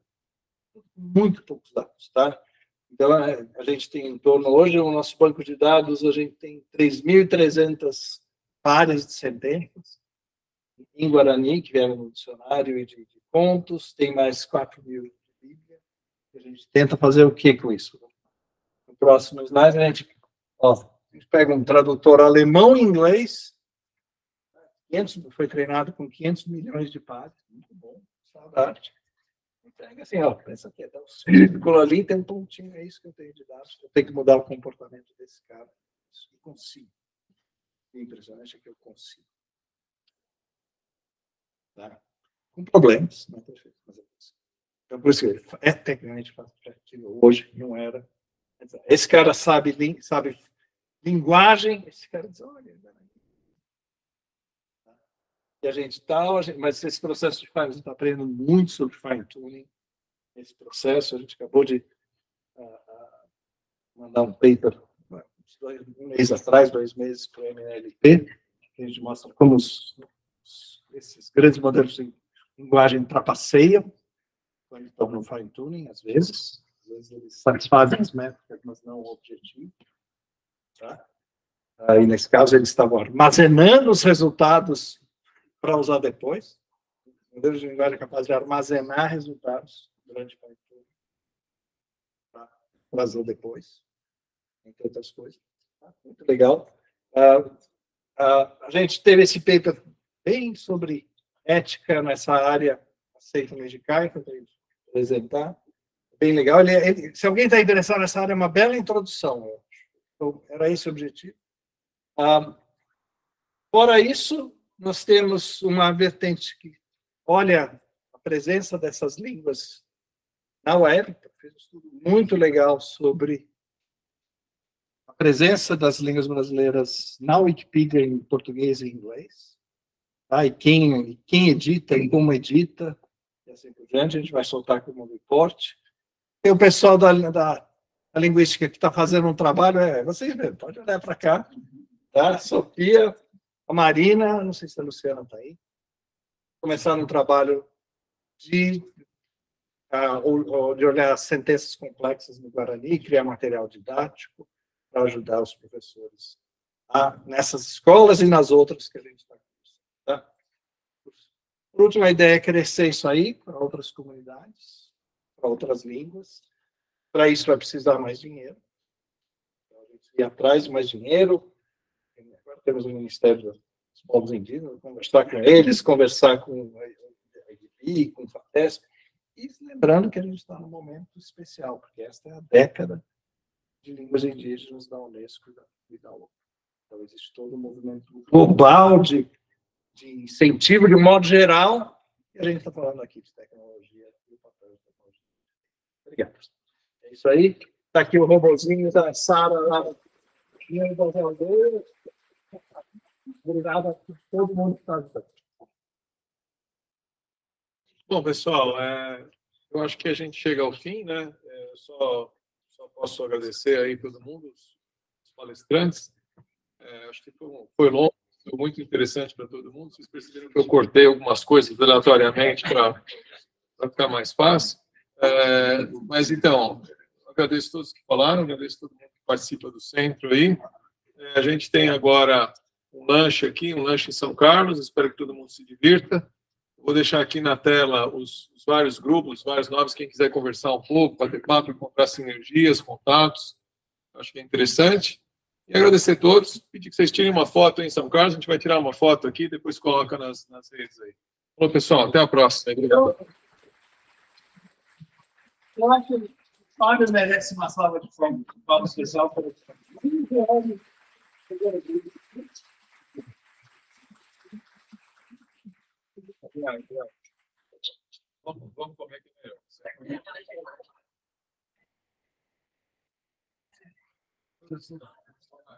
Muito poucos dados, tá? Então, a gente tem em torno, hoje, o nosso banco de dados, a gente tem três mil e trezentas pares de sentenças em Guarani, que vieram no dicionário e de, de contos, tem mais quatro mil de Bíblia. A gente tenta fazer o que com isso? No próximo slide, a gente, ó, a gente pega um tradutor alemão e inglês, quinhentos, foi treinado com quinhentos milhões de pares, muito bom, saudade. Pega assim, ó, pensa aqui, dá um círculo ali, tem um pontinho, é isso que eu tenho de dados, eu tenho que mudar o comportamento desse cara, isso eu consigo. O impressionante é que eu consigo. Tá? Com problemas, não é perfeito, mas eu consigo. Então, por isso que é tecnicamente factível, hoje não era. Esse cara sabe, sabe linguagem, esse cara diz, olha, e a gente tal, tá, mas esse processo de fine, a gente está aprendendo muito sobre fine-tuning, esse processo, a gente acabou de uh, uh, mandar um paper um mês atrás, dois meses, para o M L P, que a gente mostra como os, esses grandes modelos de linguagem trapaceiam, quando estão no fine-tuning, às vezes, às vezes eles satisfazem as métricas, mas não o objetivo. Tá? Aí, nesse caso, eles estavam armazenando os resultados para usar depois. O modelo de linguagem é capaz de armazenar resultados durante o fine-tuning para trazer depois, entre outras coisas. Tá? Muito legal. Uh, uh, a gente teve esse paper bem sobre ética nessa área aceita no Edicai, que eu tenho que apresentar. Bem legal. Ele, ele, se alguém está interessado nessa área, é uma bela introdução. Eu acho. Então, era esse o objetivo. Uh, fora isso, nós temos uma vertente que olha a presença dessas línguas na web, fez um estudo muito legal sobre a presença das línguas brasileiras na Wikipedia em português e inglês, tá? E quem, e quem edita e como edita, e assim por diante, a gente vai soltar como reporte. Tem o pessoal da, da, da linguística que está fazendo um trabalho, é, vocês mesmo, pode olhar para cá, tá? Sofia, a Marina, não sei se a Luciana está aí, começando um trabalho de, uh, de olhar sentenças complexas no Guarani, criar material didático para ajudar os professores a, nessas escolas e nas outras que a gente está conversando. Tá? Por último, a ideia é crescer isso aí para outras comunidades, para outras línguas. Para isso vai precisar mais dinheiro. Então, a gente ir atrás de mais dinheiro. Agora temos o Ministério dos Povos Indígenas, conversar com eles, conversar com a I D P, com o FATESP. E lembrando que a gente está num momento especial, porque esta é a década de línguas indígenas da Unesco e da ONU. Então, existe todo um movimento global de, de incentivo, de modo geral, e a gente está falando aqui de tecnologia e o papel da tecnologia. Obrigado. É isso aí. Está aqui o robozinho da Sara lá. Obrigado a todo mundo que está aqui. Bom, pessoal, é, eu acho que a gente chega ao fim, né? É, só, só posso agradecer aí todo mundo, os, os palestrantes. É, acho que foi, foi longo, foi muito interessante para todo mundo. Vocês perceberam que eu cortei algumas coisas aleatoriamente para ficar mais fácil. É, mas, então, agradeço a todos que falaram, agradeço a todo mundo que participa do centro aí. É, a gente tem agora um lanche aqui, um lanche em São Carlos, espero que todo mundo se divirta. Vou deixar aqui na tela os, os vários grupos, os vários nomes, quem quiser conversar um pouco, bater papo, encontrar sinergias, contatos, acho que é interessante. E agradecer a todos, pedir que vocês tirem uma foto em São Carlos, a gente vai tirar uma foto aqui, depois coloca nas, nas redes aí. Bom, pessoal, até a próxima. Obrigado. Eu acho que o Fábio merece uma salva de palmas especial para o Vamos, vamos comer aqui melhor.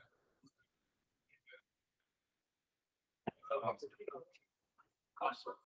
Nossa.